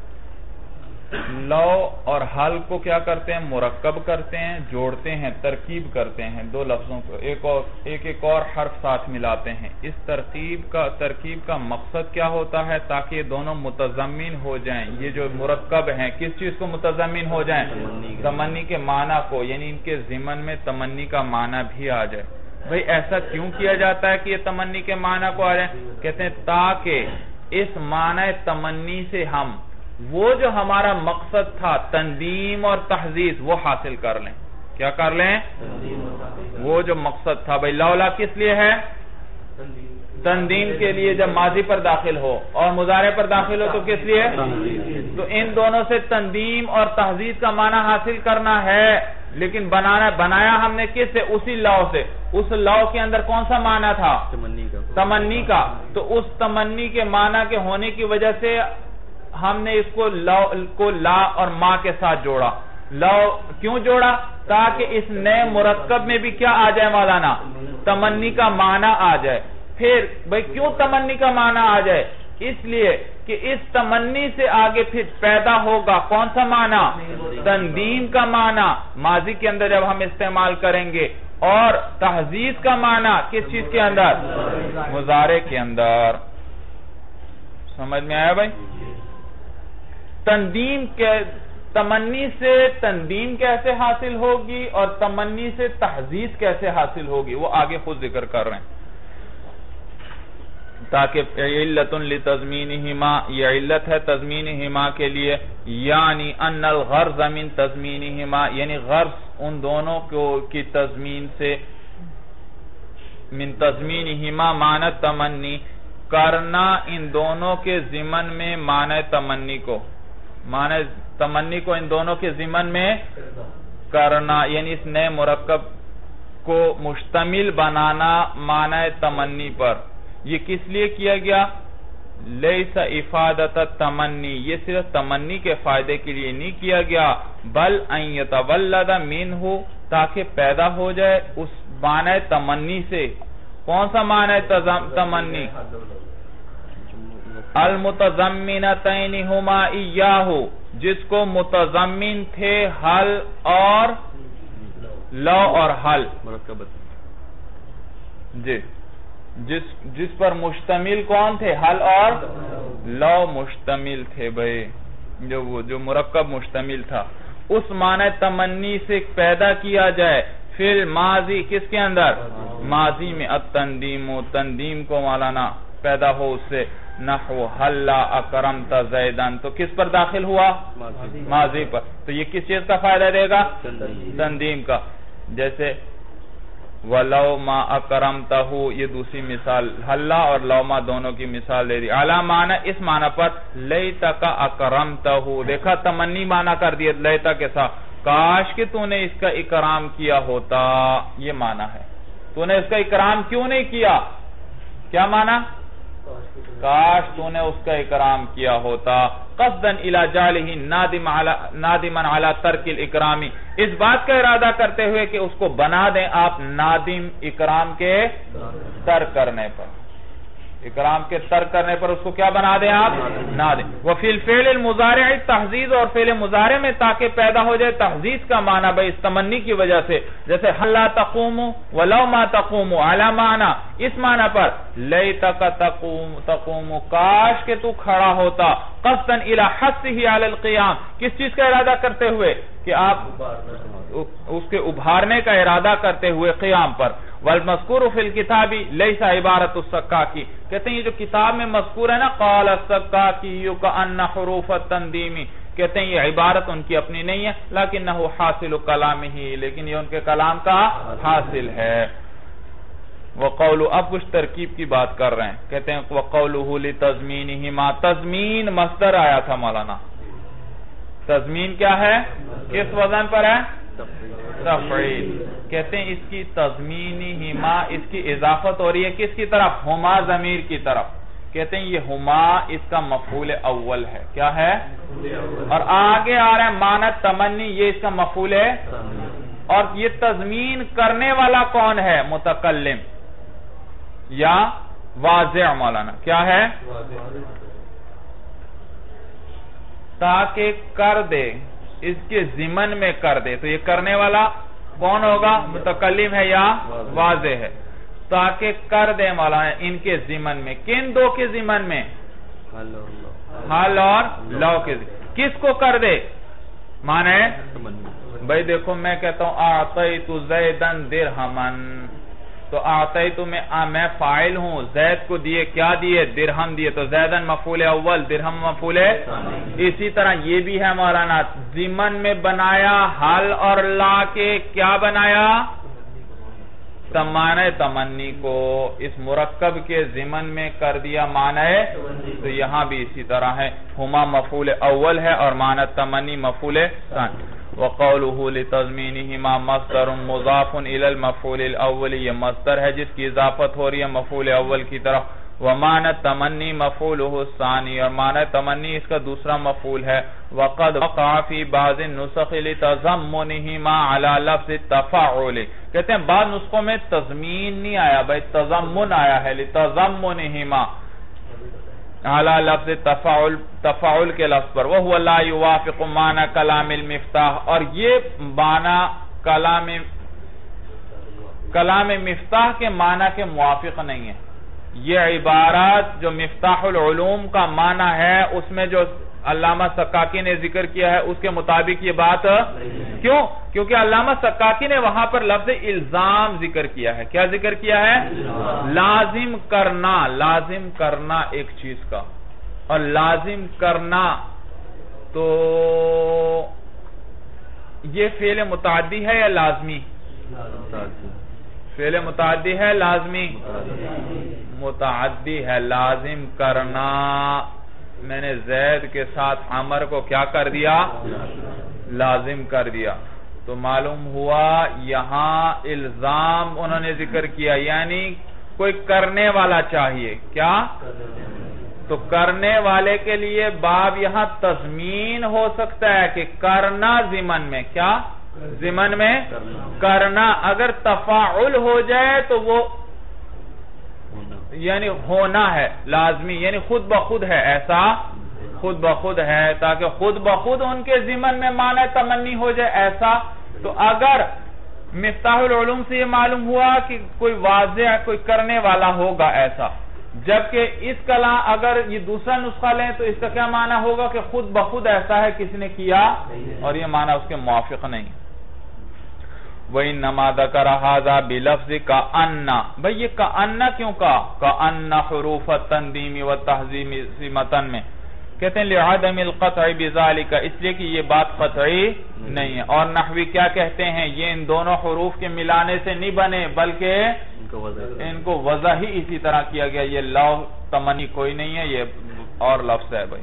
لو اور حل کو کیا کرتے ہیں؟ مرکب کرتے ہیں، جوڑتے ہیں، ترکیب کرتے ہیں دو لفظوں کو، ایک اور ایک ایک اور حرف ساتھ ملاتے ہیں. اس ترکیب کا ترکیب کا مقصد کیا ہوتا ہے؟ تاکہ یہ دونوں متضمن ہو جائیں. یہ جو مرکب ہیں کس چیز کو متضمن ہو جائیں؟ تمنی کے معنی کو، یعنی ان کے ضمن میں تمنی کا معنی بھی آ جائے. بھئی ایسا کیوں کیا جاتا ہے کہ یہ تمنی کے معنی کو آ جائیں؟ کہتے ہیں تاکہ اس معنی تمنی سے ہم وہ جو ہمارا مقصد تھا تندیم اور تحزیز وہ حاصل کر لیں. کیا کر لیں؟ وہ جو مقصد تھا. بھئی لولا کس لیے ہے؟ تندیم کے لیے جب ماضی پر داخل ہو، اور مضارع پر داخل ہو تو کس لیے؟ تو ان دونوں سے تندیم اور تحزیز کا معنی حاصل کرنا ہے. لیکن بنانا بنایا ہم نے کس سے؟ اسی لو سے. اس لو کے اندر کون سا معنی تھا؟ تمنی کا. تو اس تمنی کے معنی کے ہونے کی وجہ سے ہم نے اس کو لو کو لا اور ما کے ساتھ جوڑا. لو کیوں جوڑا؟ تاکہ اس نئے مرکب میں بھی کیا آ جائے مولانا؟ تمنی کا معنی آ جائے. پھر بھئی کیوں تمنی کا معنی آ جائے؟ اس لیے کہ اس تمنی سے آگے پھر پیدا ہوگا کون سا معنی؟ تندیم کا معنی ماضی کے اندر جب ہم استعمال کریں گے، اور تحزیز کا معنی کس چیز کے اندر؟ مضارع کے اندر. سمجھ میں آیا بھائی؟ تندیم کے تمنی سے تندیم کیسے حاصل ہوگی اور تمنی سے تحزیز کیسے حاصل ہوگی وہ آگے خود ذکر کر رہے ہیں. تاکہ علت لتضمینہما، یہ علت ہے تضمینہما کے لیے. یعنی ان الغرض من تضمینہما، یعنی غرض ان دونوں کو کی تضمین سے، من تضمینہما معنی تمنی، کرنا ان دونوں کے ضمن میں معنی تمنی کو، معنی تمنی کو ان دونوں کے ضمن میں کرنا، یعنی اس نئے مرکب کو مشتمل بنانا معنی تمنی پر. یہ کس لیے کیا گیا؟ لیس افادت تمنی، یہ صرف تمنی کے فائدے کے لیے نہیں کیا گیا، بل ان یتولد منہ، تاکہ پیدا ہو جائے اس معنی تمنی سے. کون سا معنی تمنی؟ المتضمنتین ہما ایاہ، جس کو متضمن تھے حل اور لو اور حل. جی جس جس پر مشتمل کون تھے؟ حل اور لو مشتمل تھے بھئی، جو وہ جو مرکب مشتمل تھا، اس معنی تمنی سے پیدا کیا جائے. فی الماضی کس کے اندر؟ ماضی میں. التندیم تندیم کو مولانا پیدا ہو اس سے. نحو حلا اکرمت زیدن تو کس پر داخل ہوا؟ ماضی پر. تو یہ کس چیز کا فائدہ دے گا؟ تندیم کا. جیسے وَلَوْ مَا أَكْرَمْتَهُ یہ دوسری مثال حلا اور لوما دونوں کی مثال دے دی. اعلیٰ معنی اس معنی پر لیتک اکرمتہ دیکھا تمنی معنی کر دیا لیتا کے ساتھ کاش کہ تو نے اس کا اکرام کیا ہوتا. یہ معنی ہے تو نے اس کا اکرام کیوں نہیں کیا؟ کیا معنی؟ کاش تو نے اس کا اکرام کیا ہوتا. قصدن الی جعلہ نادما علی ترک الاکرامی اس بات کا ارادہ کرتے ہوئے کہ اس کو بنا دیں آپ نادم اکرام کے ترک کرنے پر. اکرام کے ترک کرنے پر اس کو کیا بنا دیں آپ؟ نادم. وفی الفعل المضارع تحزیز اور فعل مضارع میں تاکہ پیدا ہو جائے تحزیز کا معنی بھئی اس تمنی کی وجہ سے. جیسے حلا تقوم ولو ما تقوم علی معنی اس معنی پر لیتک تقوم تقوم کاش کہ تو کھڑا ہوتا. قصدن الی حثہ علی القیام کس چیز کا ارادہ کرتے ہوئے کہ آپ اس کے ابھارنے کا ارادہ کرتے ہوئے قیام پر. والمذکور فی الکتاب لیس عبارت السکاکی کہتے ہیں یہ جو کتاب میں مذکور ہے نا قال السکاکی کأن حروف التندیم کہتے ہیں یہ عبارت ان کی اپنی نہیں ہے لیکنہ حاصل کلامہ لیکن یہ ان کے کلام کا حاصل ہے. وقولو اب کچھ ترکیب کی بات کر رہے ہیں. کہتے ہیں وقولہ لتضمینہما تضمین مصدر آیا تھا مولانا. تضمین کیا ہے؟ کس وزن پر ہے؟ تفعیل. کہتے ہیں اس کی تضمینہما اس کی اضافت ہو رہی ہے کس کی طرف؟ ہما ضمیر کی طرف. کہتے ہیں یہ ہما اس کا مفعول اول ہے. کیا ہے؟ اور آگے آ رہا ہے مانت تمنی یہ اس کا مفعول ہے. اور یہ تضمین کرنے والا کون ہے؟ متکلم یا واضع مولانا. کیا ہے؟ تاکہ کر دے اس کے ضمن میں کر دے. تو یہ کرنے والا کون ہوگا؟ متکلم ہے یا واضح ہے. تاکہ کر دے مولانا ان کے ضمن میں. کن دو کے ضمن میں؟ حل اور لو کے ضمن. کس کو کر دے؟ معنی بھئی دیکھو میں کہتا ہوں اعطیت زیدن درہمن تو اعطیت میں میں فاعل ہوں زید کو دیے کیا دیے؟ درہم دیے. تو زیدن مفعول اول درہم مفعول. اسی طرح یہ بھی ہے مولانا ضمن میں بنایا حل اور لا کے کیا بنایا؟ معنی تمنی کو اس مرکب کے ضمن میں کر دیا معنی. تو یہاں بھی اسی طرح ہے ہما مفعول اول ہے اور معنی تمنی مفعول ثانی. وقوله لتضمینہما مصدر مضاف الی المفعول الاول یہ مصدر ہے جس کی اضافت ہو رہی ہے مفعول اول کی طرف. ومعنی تمنی مفعولہ الثانی اور معنی تمنی اس کا دوسرا مفعول ہے. وقد وقع فی بعض النسخ لتضمنہما علی لفظ التفاعل کہتے ہیں بعض نسخوں میں تضمین نہیں آیا بھئی تضمن آیا ہے لتضمنہما علی لفظ تفاعل تفاعل کے لفظ پر. وَهُوَ لَا يُوَافِقُ مَعنَى کلام المفتاح اور یہ معنی کلام کلام مفتاح کے معنی کے موافق نہیں ہے. یہ عبارات جو مفتاح العلوم کا معنی ہے اس میں جو علامہ سکاکی نے ذکر کیا ہے اس کے مطابق یہ بات کیوں؟ کیونکہ علامہ سکاکی نے وہاں پر لفظ الزام ذکر کیا ہے. کیا ذکر کیا ہے؟ لازم کرنا. لازم کرنا ایک چیز کا اور لازم کرنا تو یہ فعل متعدی ہے یا لازمی؟ فعل متعدی ہے لازمی؟ متعدی ہے. لازم کرنا میں نے زید کے ساتھ عمر کو کیا کر دیا؟ لازم کر دیا. تو معلوم ہوا یہاں الزام انہوں نے ذکر کیا یعنی کوئی کرنے والا چاہیے. کیا؟ تو کرنے والے کے لیے باب یہاں تضمین ہو سکتا ہے کہ کرنا ضمن میں کیا؟ ضمن میں کرنا. اگر تفاعل ہو جائے تو وہ یعنی ہونا ہے لازمی یعنی خود بخود ہے. ایسا خود بخود ہے تاکہ خود بخود ان کے ضمن میں معنی تمنی ہو جائے ایسا. تو اگر مفتاح العلوم سے یہ معلوم ہوا کہ کوئی واضح کوئی کرنے والا ہوگا ایسا جبکہ اس کلام اگر یہ دوسرا نسخہ لیں تو اس کا کیا معنی ہوگا کہ خود بخود ایسا ہے کسی نے کیا اور یہ معنی اس کے موافق نہیں. وَإِنَّمَا ذَكَرَ هَذَا بِلَفْظِ كَأَنَّ بھئی یہ کَأَنَّ کیوں کہا؟ كَأَنَّ حروف التندیم والتحزیم سی متن میں کہتے ہیں لِعَدَمِ الْقَطْعِ بِذَالِكَ اس لیے کہ یہ بات قطعی نہیں ہے. اور نحوی کیا کہتے ہیں؟ یہ ان دونوں حروف کے ملانے سے نہیں بنے بلکہ ان کو وضع ہی اسی طرح کیا گیا. یہ لو تمنی کوئی نہیں ہے، یہ اور لفظ ہے بھئی.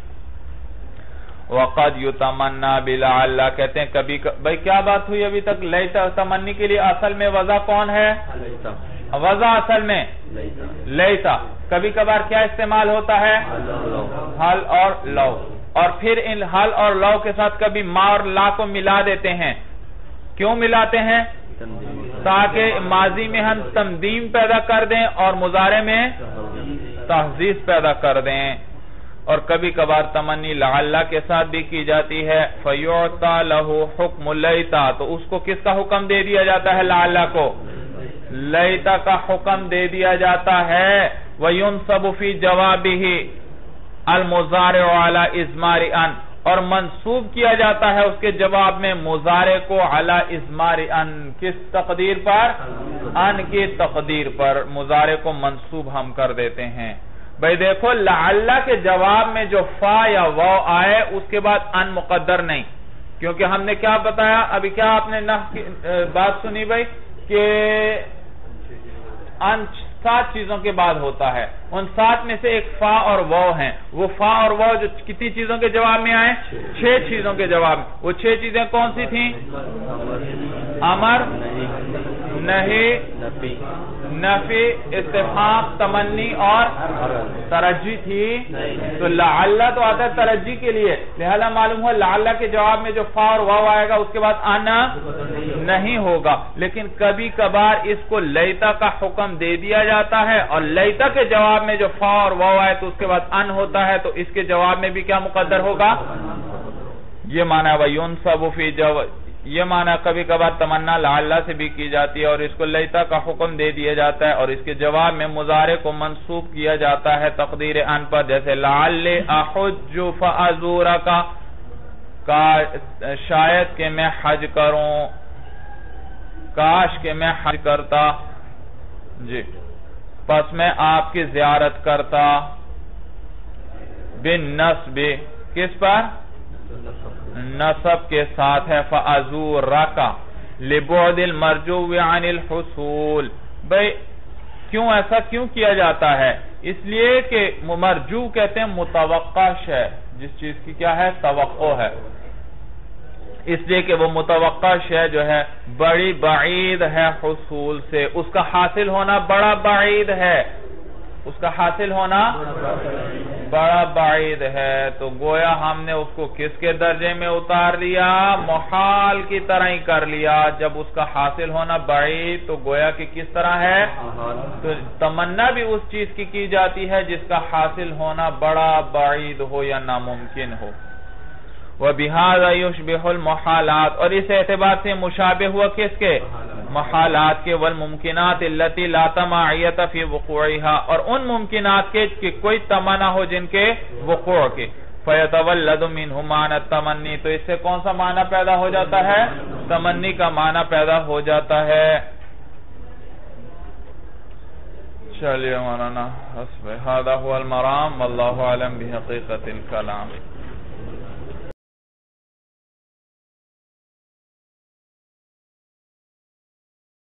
وَقَدْ يُتَمَنَّا بِلَعَلَّ کہتے ہیں کبھی بھئی کیا بات ہوئی ابھی تک؟ لیتا تمنی کے لیے اصل میں وضع کون ہے؟ وضع اصل میں لیتا. کبھی کبھار کیا استعمال ہوتا ہے؟ حل اور لو. اور پھر ان حل اور لو کے ساتھ کبھی ما اور لا کو ملا دیتے ہیں. کیوں ملاتے ہیں؟ تاکہ ماضی میں ہم تمدیم پیدا کر دیں اور مضارع میں تحزیز پیدا کر دیں. اور کبھی کبھار تمنی لعل کے ساتھ بھی کی جاتی ہے. فَيُعْطَى لَهُ حُكْمُ لَيْتَا تو اس کو کس کا حکم دے دیا جاتا ہے؟ لعل کو لیتا کا حکم دے دیا جاتا ہے. وَيُنْصَبُ فِي جَوَابِهِ الْمُضَارِعُ عَلَى إِضْمَارِ أَنْ اور منصوب کیا جاتا ہے اس کے جواب میں مضارع کو علی اضمار ان کس تقدیر پر؟ ان کی تقدیر پر مضارع کو منصوب ہم کر دیتے ہیں. بھئی دیکھو لعل کے جواب میں جو فا یا واو آئے اس کے بعد ان مقدر نہیں، کیونکہ ہم نے کیا بتایا ابھی؟ کیا آپ نے نحو کی بات سنی بھئی کہ ان سات چیزوں کے بعد ہوتا ہے. ان سات میں سے ایک فا اور واو ہیں. وہ فا اور واو جو کتنی چیزوں کے جواب میں آئے؟ چھ چیزوں کے جواب میں. وہ چھ چیزیں کون سی تھیں؟ امر، نہی، نفی، استفہام، تمنی اور ترجی تھی. تو لعل تو آتا ہے ترجی کے لیے، لہذا معلوم ہوا لعل کے جواب میں جو فا اور واو آئے گا اس کے بعد آنا نہیں ہوگا. لیکن کبھی کبھار اس کو لیتا کا حکم دے دیا جاتا ہے اور لیتا کے جواب میں جو فا اور واو آئے تو اس کے بعد ان ہوتا ہے، تو اس کے جواب میں بھی کیا مقدر ہوگا؟ یہ معنی وَيُنْصَبُ فِي جو یہ معنی کبھی کبھار تمنا لعل سے بھی کی جاتی ہے اور اس کو لیتا کا حکم دے دیا جاتا ہے اور اس کے جواب میں مضارع کو منصوب کیا جاتا ہے تقدیر ان پر. جیسے لعل احج فازورک کا شاید کہ میں حج کروں، کاش کہ میں حج کرتا، جی پس میں آپ کی زیارت کرتا. بالنصب کس پر؟ نصب کے ساتھ ہے. فَأَزُورَكَ لِبُعْدِ الْمَرْجُوِّ عَنِ الْحُصُولِ بھئی کیوں ایسا کیوں کیا جاتا ہے؟ اس لیے کہ مرجو کہتے ہیں متوقع شے، جس چیز کی کیا ہے؟ توقع ہے. اس لیے کہ وہ متوقع شے جو ہے بڑی بعید ہے حصول سے، اس کا حاصل ہونا بڑا بعید ہے، اس کا حاصل ہونا بڑا بعید ہے. تو گویا ہم نے اس کو کس کے درجے میں اتار لیا؟ محال کی طرح ہی کر لیا. جب اس کا حاصل ہونا بعید تو گویا کہ کس طرح ہے؟ تو تمنا بھی اس چیز کی کی جاتی ہے جس کا حاصل ہونا بڑا بعید ہو یا ناممکن ہو. وَبِهَذَا يُشْبِهُ الْمُحَالَاتِ اور اس اعتبار سے مشابہ ہوا کس کے؟ محالات کے. والممکنات التي لا تماعیت فی وقوعها اور ان ممکنات کے کہ کوئی تمنا ہو جن کے وقوع کے. فَيَتَوَلَّدُ مِنْهُ مَعْنَى التَّمَنِّي تو اس سے کون سا معنی پیدا ہو جاتا ہے؟ تمنی کا معنی پیدا ہو جاتا ہے. چلیے مولانا حسب هذا هو المرام واللہ اعلم بحقیقت الکلام.